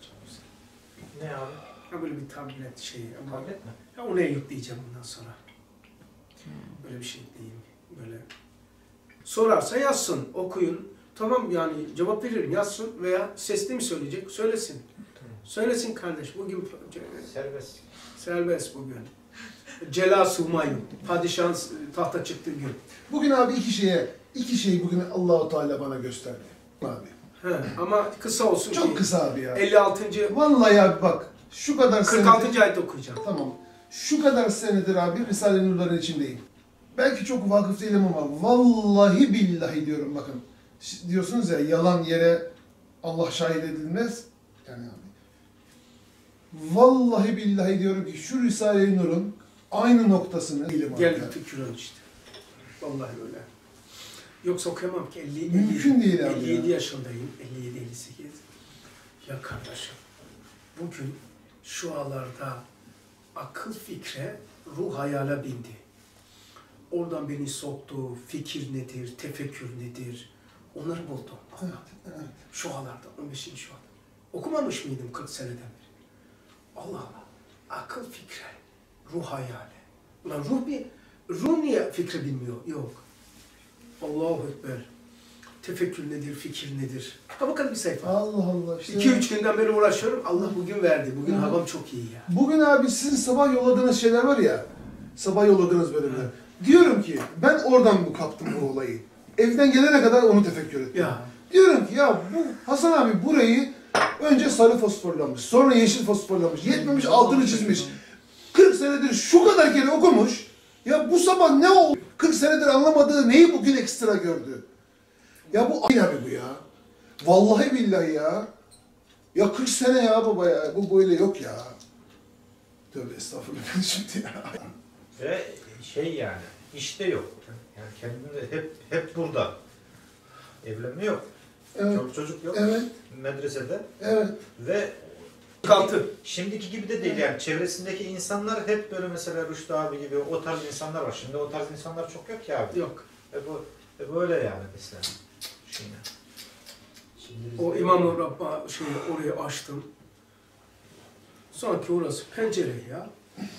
Ne abi? Ya böyle bir tablet şeyi. Ama Tablet mi? ya oraya yükleyeceğim bundan sonra. Böyle bir şey değil. Böyle sorarsa yazsın, okuyun. Tamam yani cevap veririm, yazsın veya sesli mi söyleyecek? Söylesin. Tamam. Söylesin kardeş. Bugün Serbest. serbest bugün. Celal-ı Humayun. Padişahın tahta çıktığı gün. Bugün abi iki şeyi bugün Allahu Teala bana gösterdi. Abi. He, ama kısa olsun ki. Çok kısa abi ya. 56. Vallahi abi bak, şu kadar 46. ayet okuyacağım. Tamam. Şu kadar senedir abi Risale-i Nur'ların içindeyim. Belki çok vakıf değilim ama vallahi billahi diyorum bakın. Diyorsunuz ya yalan yere Allah şahit edilmez. Yani abi. Vallahi billahi diyorum ki şu Risale-i Nur'un aynı noktasını değilim abi. Gel tükürün işte. Vallahi öyle. Yoksa okuyamam ki. Mümkün değil abi 57 ya. yaşındayım. 57-58. Ya kardeşim, bugün şu alarda akıl fikre, ruh hayala bindi. Oradan beni soktu. Fikir nedir, tefekkür nedir? Onları buldum. Evet, evet. Şu alarda, 15. şu an. Okumamış mıydım 40 seneden beri? Allah Allah. Akıl fikre, ruh hayale. Ulan ruh niye fikri bilmiyor? Yok. Allahu Ekber. Tefekkür nedir, fikir nedir? Ha bakalım bir sayfa. Allah Allah işte. 2-3 günden beri uğraşıyorum. Allah bugün verdi. Bugün Hı. havam çok iyi ya. Bugün abi sizin sabah yolladığınız şeyler var ya, sabah yolladığınız bölümler. Diyorum ki ben oradan kaptım bu olayı. Evden gelene kadar onu tefekkür ettim. Ya. Diyorum ki ya bu Hasan abi burayı önce sarı fosforlamış, sonra yeşil fosforlamış, yetmemiş altını çizmiş. 40 senedir şu kadar kere okumuş. Ya bu sabah ne oldu? 40 senedir anlamadığı neyi bugün ekstra gördü? Ya bu aynı abi bu ya. Vallahi billahi ya. Ya 40 sene ya baba ya. Bu böyle yok ya. Tövbe estağfurullah şimdi ya. Ve şey yani işte yok. Yani kendinde hep burada. Evlenme yok. Evet, Çocuk yok. evet, Medresede. evet. Ve Kalktı. şimdiki gibi de değil yani. Çevresindeki insanlar hep böyle mesela Rüştü abi gibi o tarz insanlar var. Şimdi o tarz insanlar çok yok ya abi. Yok. Böyle yani mesela. Şimdi. O İmam-ı Rabba orayı açtım. Sanki orası pencere ya.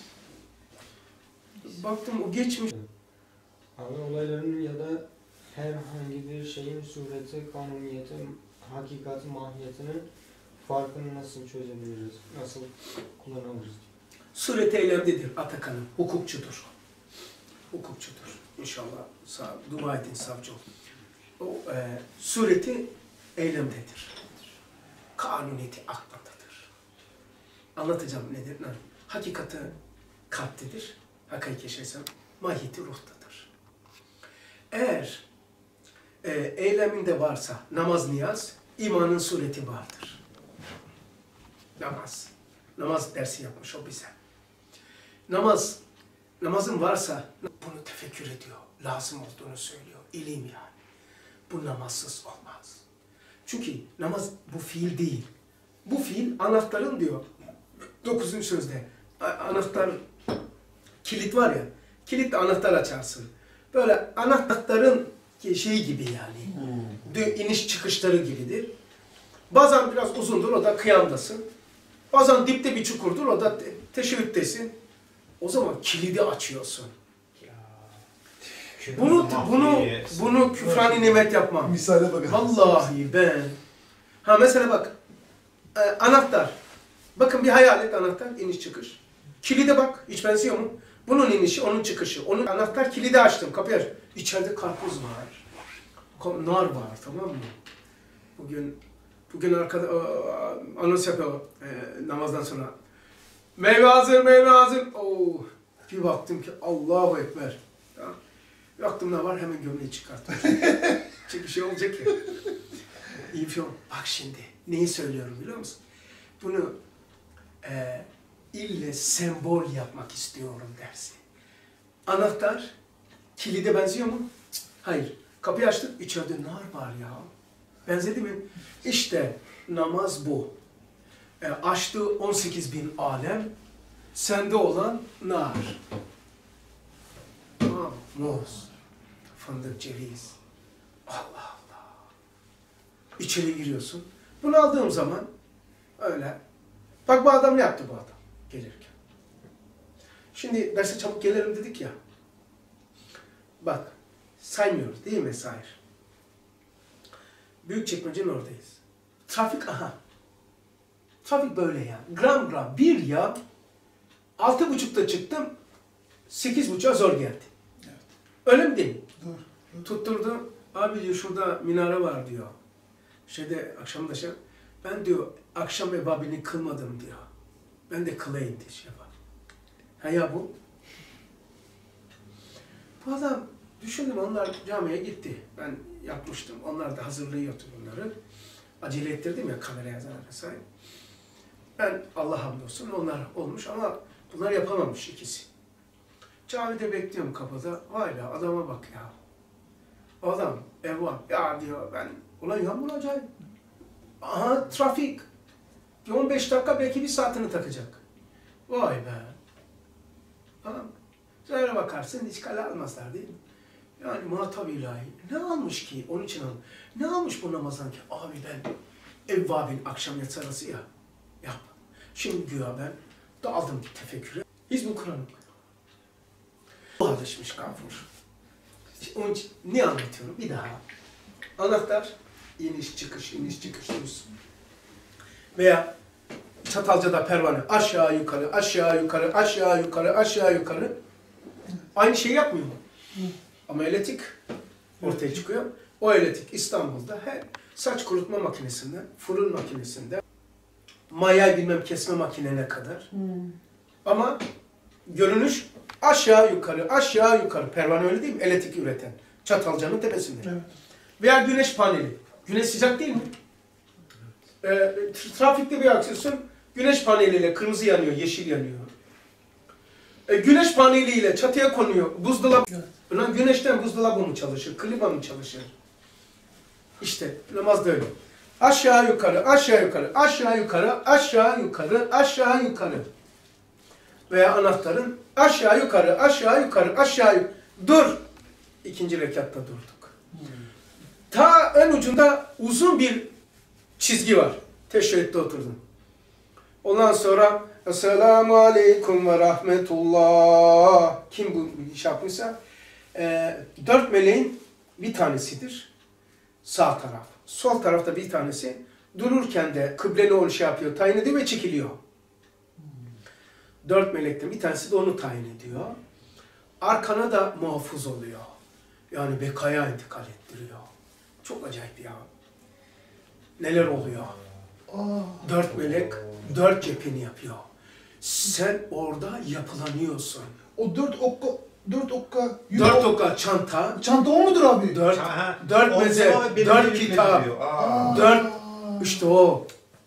Baktım o geçmiş. Abi olayların ya da herhangi bir şeyin sureti, kanuniyeti, hakikati, mahiyetinin farkını nasıl çözebiliriz, nasıl kullanabiliriz? Suret eylemdedir Atakan'ın. Hukukçudur. Hukukçudur. İnşallah dua edin savcı. O sureti eylemdedir. Kanuniyeti aklındadır. Anlatacağım nedir? Hakikati kalptedir. Hakiki yaşaysam mahiyeti ruhtadır. Eğer eyleminde varsa namaz niyaz, imanın sureti vardır. Namaz dersi yapmış o bize. Namazın varsa bunu tefekkür ediyor. Lazım olduğunu söylüyor. İlim yani. Bu namazsız olmaz. Çünkü namaz bu fiil değil. Bu fiil anahtarın diyor. 9. sözde. Anahtar, kilit var ya. Kilitle anahtar açarsın. Böyle anahtarın şeyi gibi yani. İniş çıkışları gibidir. Bazen biraz uzundur, o da kıyamdasın. Bazen dipte bir çukurdur, o da teşebbüttesin. O zaman kilidi açıyorsun. Bunu küfrani nimet yapmam. Misale bakın. Vallahi ben. Mesela bak. Anahtar. Bakın bir hayal et anahtar, iniş çıkış. Kilide bak, hiç benziyor mu? Bunun inişi, onun çıkışı. Onun anahtar kilidi açtım, kapıyı aç. İçeride karpuz var. Nar var, tamam mı? Bugün arkada anons yapıyor namazdan sonra. Meyve hazır, meyve hazır. Oo, bir baktım ki Allahu Ekber. Tamam. Baktım ne var, hemen gömleği çıkarttım. Çünkü şey olacak ya. İyi bir şey oldu. Bak şimdi, neyi söylüyorum biliyor musun? Bunu ille sembol yapmak istiyorum dersi. Anahtar, kilide benziyor mu? Hayır. Kapıyı açtık, içeride nar var ya. Benzedi mi? İşte namaz bu. Açtığı 18.000 alem, sende olan nar. Tamam, muz, fındık, ceviz. Allah Allah. İçeri giriyorsun. Bunu aldığım zaman öyle. Bak bu adam ne yaptı bu adam gelirken. Şimdi derse çabuk gelirim dedik ya. Bak saymıyoruz değil mi vesaire. Büyükçekmece'nin oradayız. Trafik aha. Trafik böyle ya. Gram gram bir ya. 6.30'da çıktım. 8.30'a zor geldi. Evet. Öyle mi değil mi? Dur. Tutturdu. Abi diyor şurada minare var diyor. Akşamda ben diyor akşam evabini kılmadım diyor. Ben de kılayım diye şey yapar. Ha ya bu? Bu adam düşündüm onlar camiye gitti. Ben yapmıştım. Onlar da hazırlıyordu bunları. Acele ettirdim ya kameraya yazana vesaire. Ben Allah hamdolsun onlar olmuş ama bunlar yapamamış ikisi. Camide bekliyorum kapıda. Vay be adama bak ya. Adam evvap ya diyor ben. Ulan yağmur acayip. Aha trafik. 15 dakika belki bir saatini takacak. Vay be. Tamam. Sonra bakarsın hiç kale almazlar değil mi? Yani muhatap ilahi. Ne almış ki? Onun için almış. Ne almış bu namazdan ki? Abi ben evvabin akşam yatsı arası ya. Yap. Şimdi güya ben daldım tefekküre. Hizb-ı Kur'an. Alışmış gafur. Onun için ne anlatıyorum? Bir daha. Anahtar iniş çıkış, iniş çıkış diyorsun. Veya Çatalca'da pervane aşağı yukarı, aşağı yukarı, aşağı yukarı, aşağı yukarı. Aynı şeyi yapmıyor mu? Ama elektrik ortaya çıkıyor. O elektrik İstanbul'da her saç kurutma makinesinde, fırın makinesinde, maya bilmem kesme makinene kadar. Ama görünüş aşağı yukarı, aşağı yukarı. Pervane öyle değil mi? Elektrik üreten. Çatalca'nın tepesinde. Evet. Veya güneş paneli. Güneş sıcak değil mi? Trafikte bir aksıyorsun, güneş paneliyle kırmızı yanıyor, yeşil yanıyor. Güneş paneliyle çatıya konuyor, buzdolabı. Evet. Güneşten buzdolabı mı çalışır, klima mı çalışır? İşte namaz da öyle. Aşağı yukarı, aşağı yukarı, aşağı yukarı, aşağı yukarı, aşağı yukarı. Veya anahtarın aşağı yukarı, aşağı yukarı, aşağı yukarı. Dur! İkinci rekatta durduk. Ta ön ucunda uzun bir çizgi var. Teşekkütte oturdum. Ondan sonra Esselamu Aleyküm ve Rahmetullah. Kim bu iş yapmışsa? 4 meleğin bir tanesidir. Sağ taraf. Sol tarafta bir tanesi. Dururken de kıbleni o şey yapıyor. Tayin ediyor ve çekiliyor. 4 melekten bir tanesi de onu tayin ediyor. arkana da muhafız oluyor. Yani bekaya intikal ettiriyor. Çok acayip ya. Neler oluyor? 4 melek 4 cepheni yapıyor. Sen orada yapılanıyorsun. O 4 okka 4 oka çanta, çanta o mudur abi? 4 Aha, 4 omzuna meze, ve beline 4 yükle kitap, diyor. Aa, 4 işte o.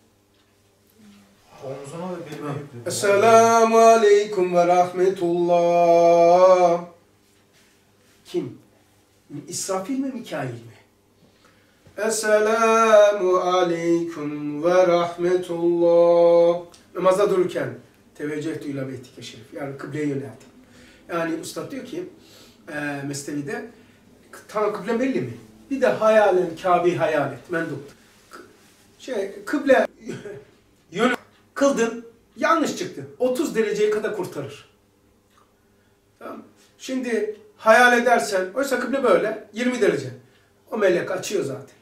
omzuna ve beline yüklüyor. Esselamu aleyküm ve rahmetullah. Kim? İsrafil mi, Mikail mi? Esselamu aleyküm ve rahmetullah. Namazda dururken teveccüh ila beytike şerif. Yani kıbleye yöneldim. Yani Üstad diyor ki Mesnevi'de tam kıble belli mi? Bir de hayalen Kabe'yi hayal et. Mendup. Kıble yönü kıldın, yanlış çıktı. 30 dereceye kadar kurtarır. Tamam. Şimdi hayal edersen, oysa kıble böyle 20 derece. O melek açıyor zaten.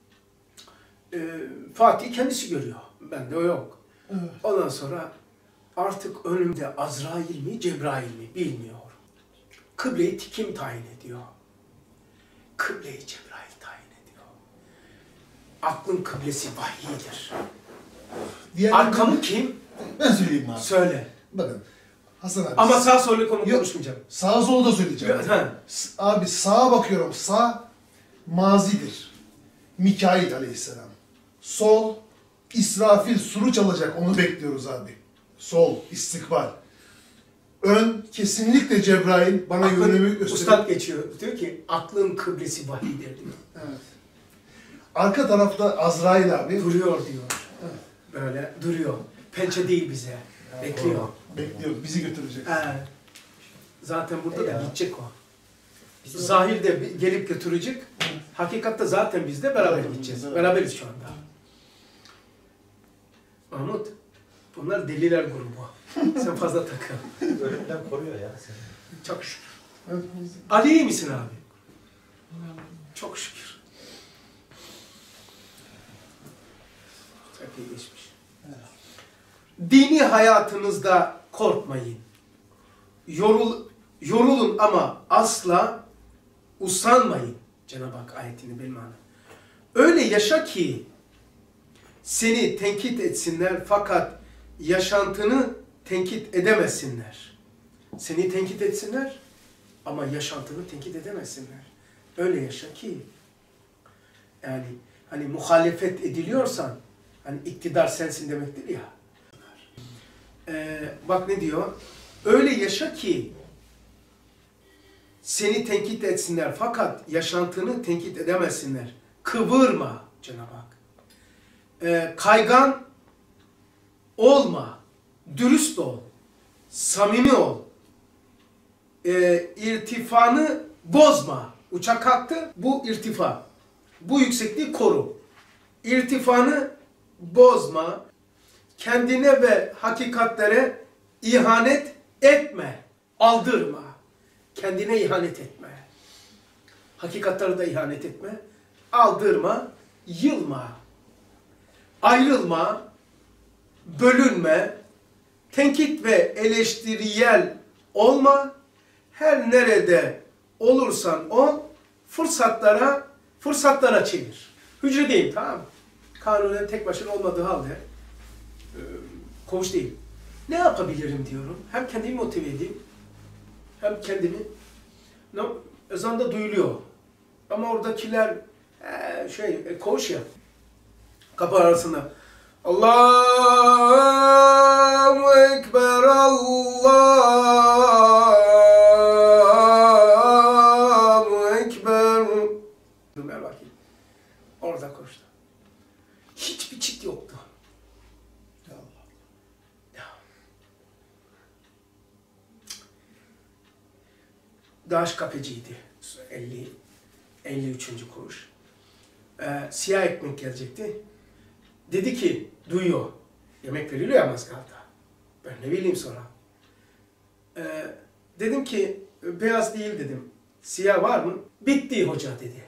Fatih kendisi görüyor. Bende o yok. Evet. Ondan sonra artık önümde Azrail mi, Cebrail mi bilmiyor. Kıbleyi kim tayin ediyor? Kıbleyi Cebrail tayin ediyor. Aklın kıblesi vahiydir. Arkamı kim? Ben söyleyeyim abi. Söyle. Bakın Hasan abi. Ama sağ sola konu Yok. konuşmayacağım. Sağa sola da söyleyeceğim. Ha. Abi sağa bakıyorum. Sağ mazidir. Mikail aleyhisselam. Sol İsrafil suru çalacak. Onu bekliyoruz abi. Sol istikbal. Ön kesinlikle Cebrail bana yönümü gösteriyor. Ustad geçiyor. Diyor ki aklın kıblesi vahiydir diyor. Evet. Arka tarafta Azrail abi. Duruyor diyor. Böyle duruyor. Pençe değil bize. Bekliyor. Bekliyor. Bizi götürecek. Zaten burada da gidecek o. Zahirde gelip götürecek. Hakikatte zaten biz de beraber gideceğiz. Evet. Beraberiz şu anda. Mahmut, bunlar deliler grubu. Sen fazla takıl. Ölümden koruyor ya seni. Çok şükür. Ali iyi misin abi? Çok şükür. Çok iyi geçmiş. Dini hayatınızda korkmayın. Yorulun ama asla usanmayın. Cenab-ı Hak ayetini bilmem. Öyle yaşa ki seni tenkit etsinler fakat yaşantını tenkit edemesinler. Seni tenkit etsinler ama yaşantını tenkit edemesinler. Öyle yaşa ki yani hani muhalefet ediliyorsan hani iktidar sensin demektir ya. Bak ne diyor? Öyle yaşa ki seni tenkit etsinler fakat yaşantını tenkit edemesinler. Kıvırma Cenab-ı Hak. Kaygan olma. Dürüst ol. Samimi ol. İrtifanı bozma. Uçak kalktı. Bu irtifa. Bu yüksekliği koru. İrtifanı bozma. Kendine ve hakikatlere ihanet etme. Aldırma. Kendine ihanet etme. Hakikatlere de ihanet etme. Aldırma. Yılma. Ayrılma. Bölünme. Tenkit ve eleştiriyel olma. Her nerede olursan ol, fırsatlara çevir. Hücredeyim, tamam mı? Kanunen tek başına olmadığı halde koğuş değil. Ne yapabilirim diyorum. Hem kendimi motive edeyim, hem kendimi. Ezanda duyuluyor. Ama oradakiler koğuş ya. Kapı arasında Allahu Ekber, Allahu Ekber. Ver bakayım. Orada koştu. Hiçbir çit yoktu. Ya Allah. Ya. Dağış kapeciydi. 53. kuruş. Siyah ekmek gelecekti. Dedi ki, duyuyor. Yemek veriliyor ya Mazgal'da. Ben ne bileyim sonra. Dedim ki, beyaz değil dedim. Siyah var mı? Bitti hoca dedi.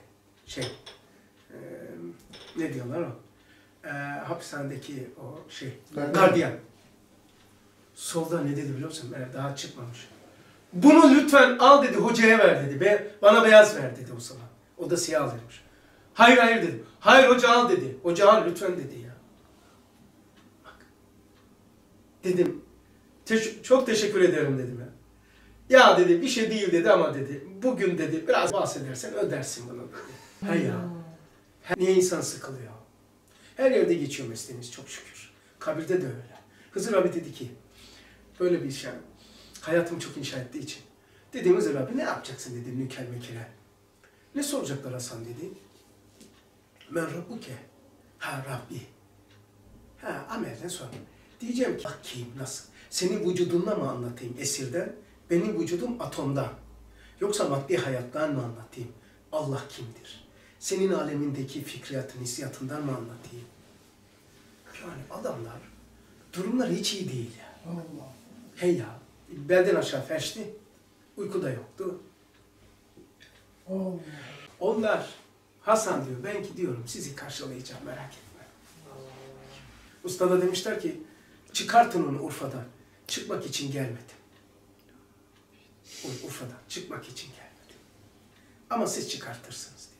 Ne diyorlar o? Hapishanedeki o Gardiyan. gardiyan. Solda ne dedi biliyor musun? Daha çıkmamış. Bunu lütfen al dedi, hocaya ver dedi. Bana beyaz ver dedi o zaman. O da siyah alırmış. Hayır hayır dedim. Hayır hoca al dedi. Hoca al lütfen dedi ya. Bak. Dedim. Çok teşekkür ederim dedim ya. Ya dedi bir şey değil dedi ama dedi. Bugün dedi biraz bahsedersen ödersin bunu dedi. Hay ya. Niye insan sıkılıyor? Her yerde geçiyor mesleğimiz çok şükür. Kabirde de öyle. Hızır abi dedi ki böyle bir şey. Hayatımı çok inşa ettiği için. Dedim Hızır abi ne yapacaksın dedi nükel mekire. Ne soracaklar Hasan dedi. Men Rabbuke. Ha Rabbi. Ha amelden sonra. Diyeceğim ki bak kim nasıl? Senin vücudunla mı anlatayım esirden? Benim vücudum atomdan. Yoksa maddi hayattan mı anlatayım? Allah kimdir? Senin alemindeki fikriyatın, hissiyatından mı anlatayım? Yani adamlar, durumlar hiç iyi değil ya. Allah. Hey ya, belden aşağı felçli, uyku da yoktu. Allah. Onlar, Hasan diyor, ben gidiyorum, sizi karşılayacağım, merak etme. Ustada demişler ki, çıkartın onu Urfa'dan. Çıkmak için gelmedim. Urfa'dan çıkmak için gelmedim. Ama siz çıkartırsınız dedi.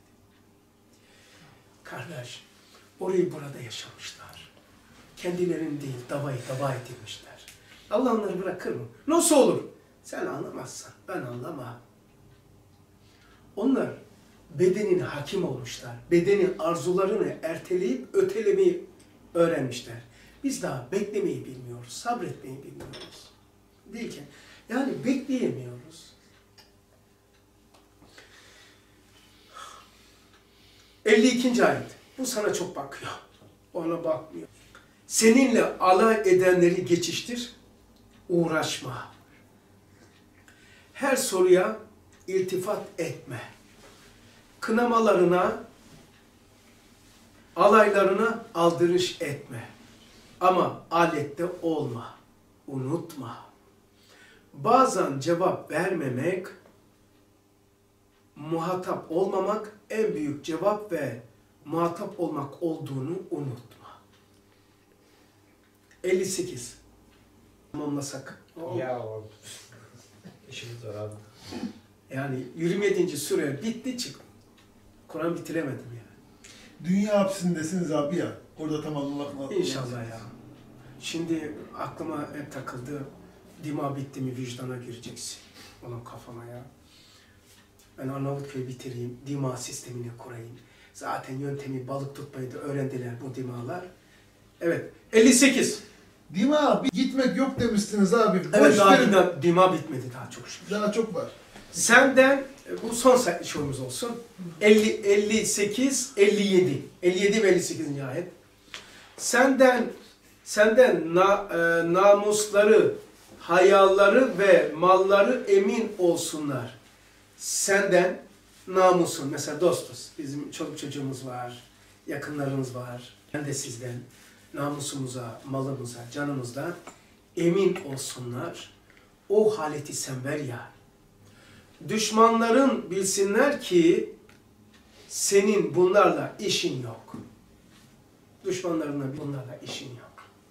Kardeş, orayı burada yaşamışlar. Kendilerini değil, davayı dava edilmişler. Allah onları bırakır mı? Nasıl olur? Sen anlamazsan, ben anlamam. Onlar bedenin hakim olmuşlar. Bedenin arzularını erteleyip ötelemeyi öğrenmişler. Biz daha beklemeyi bilmiyoruz, sabretmeyi bilmiyoruz. Değil ki. Yani bekleyemiyoruz. 52. ayet. Bu sana çok bakıyor. Ona bakmıyor. Seninle alay edenleri geçiştir, uğraşma. Her soruya iltifat etme. Kınamalarına, alaylarına aldırış etme. Ama alette olma, unutma. Bazen cevap vermemek, muhatap olmamak en büyük cevap ve muhatap olmak olduğunu unutma. 58. Tamamlasak. Ya işimiz var abi. Yani 27. sure bitti çık. Kur'an bitiremedim yani. Dünya hapsindesiniz abi ya. Orada tamamlamak lazım. İnşallah ya. Şimdi aklıma hep takıldı. Dima bitti mi vicdana gireceksin. Onun kafama ya. Ben Arnavutköy'ü bitireyim. Dima sistemini kurayım. Zaten yöntemi balık tutmayı da öğrendiler bu dimalar. Evet. 58. Dima abi gitmek yok demiştiniz abi. Evet Boş daha verin. dima bitmedi daha çok şükür. Daha çok var. Senden bu son sorumuz olsun. 58, 57. 57 ve 58. ayet. Senden namusları, hayaları ve malları emin olsunlar. Senden namusun, mesela dostuz. Bizim çoluk çocuğumuz var, yakınlarımız var. Ben de sizden namusumuza, malımıza, canımıza emin olsunlar. O haleti sen ver ya. Düşmanların bilsinler ki senin bunlarla işin yok. Düşmanlarına bunlarla işin yok.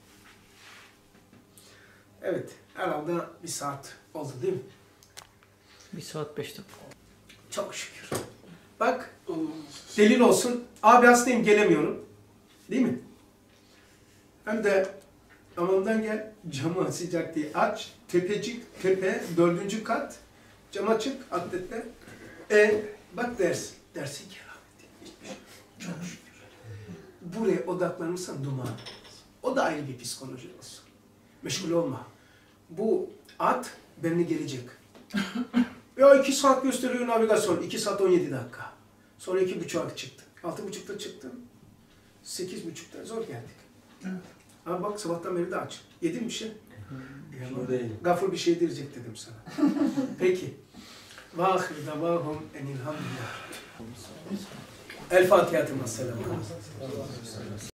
Evet, herhalde bir saat oldu değil mi? 1 saat 5 dakika. Çok şükür. Bak, delil olsun. Abi hastayım gelemiyorum. Değil mi? Hem de hamamdan gel, camı sıcak diye aç, tepe, 4. kat, cam açık, atletle. Bak dersin kerameti. Hiçbir şey. Çok şükür. Buraya odaklanırsan duman. O da ayrı bir psikoloji olsun. Meşgul olma. Bu at benimle gelecek. Ya 2 saat gösteriyor navigasyon. 2 saat 17 dakika. Sonra 2.30'a çıktım. 6.30'da çıktım. 8.30'da zor geldik. Evet. Abi bak sabahtan beri de aç. Yedin bir şey? Şunu değil. Gafur bir şey diyecek dedim sana. Peki. Ve ahir davahum enilhamdülillah. El Fatiha'tı mesela.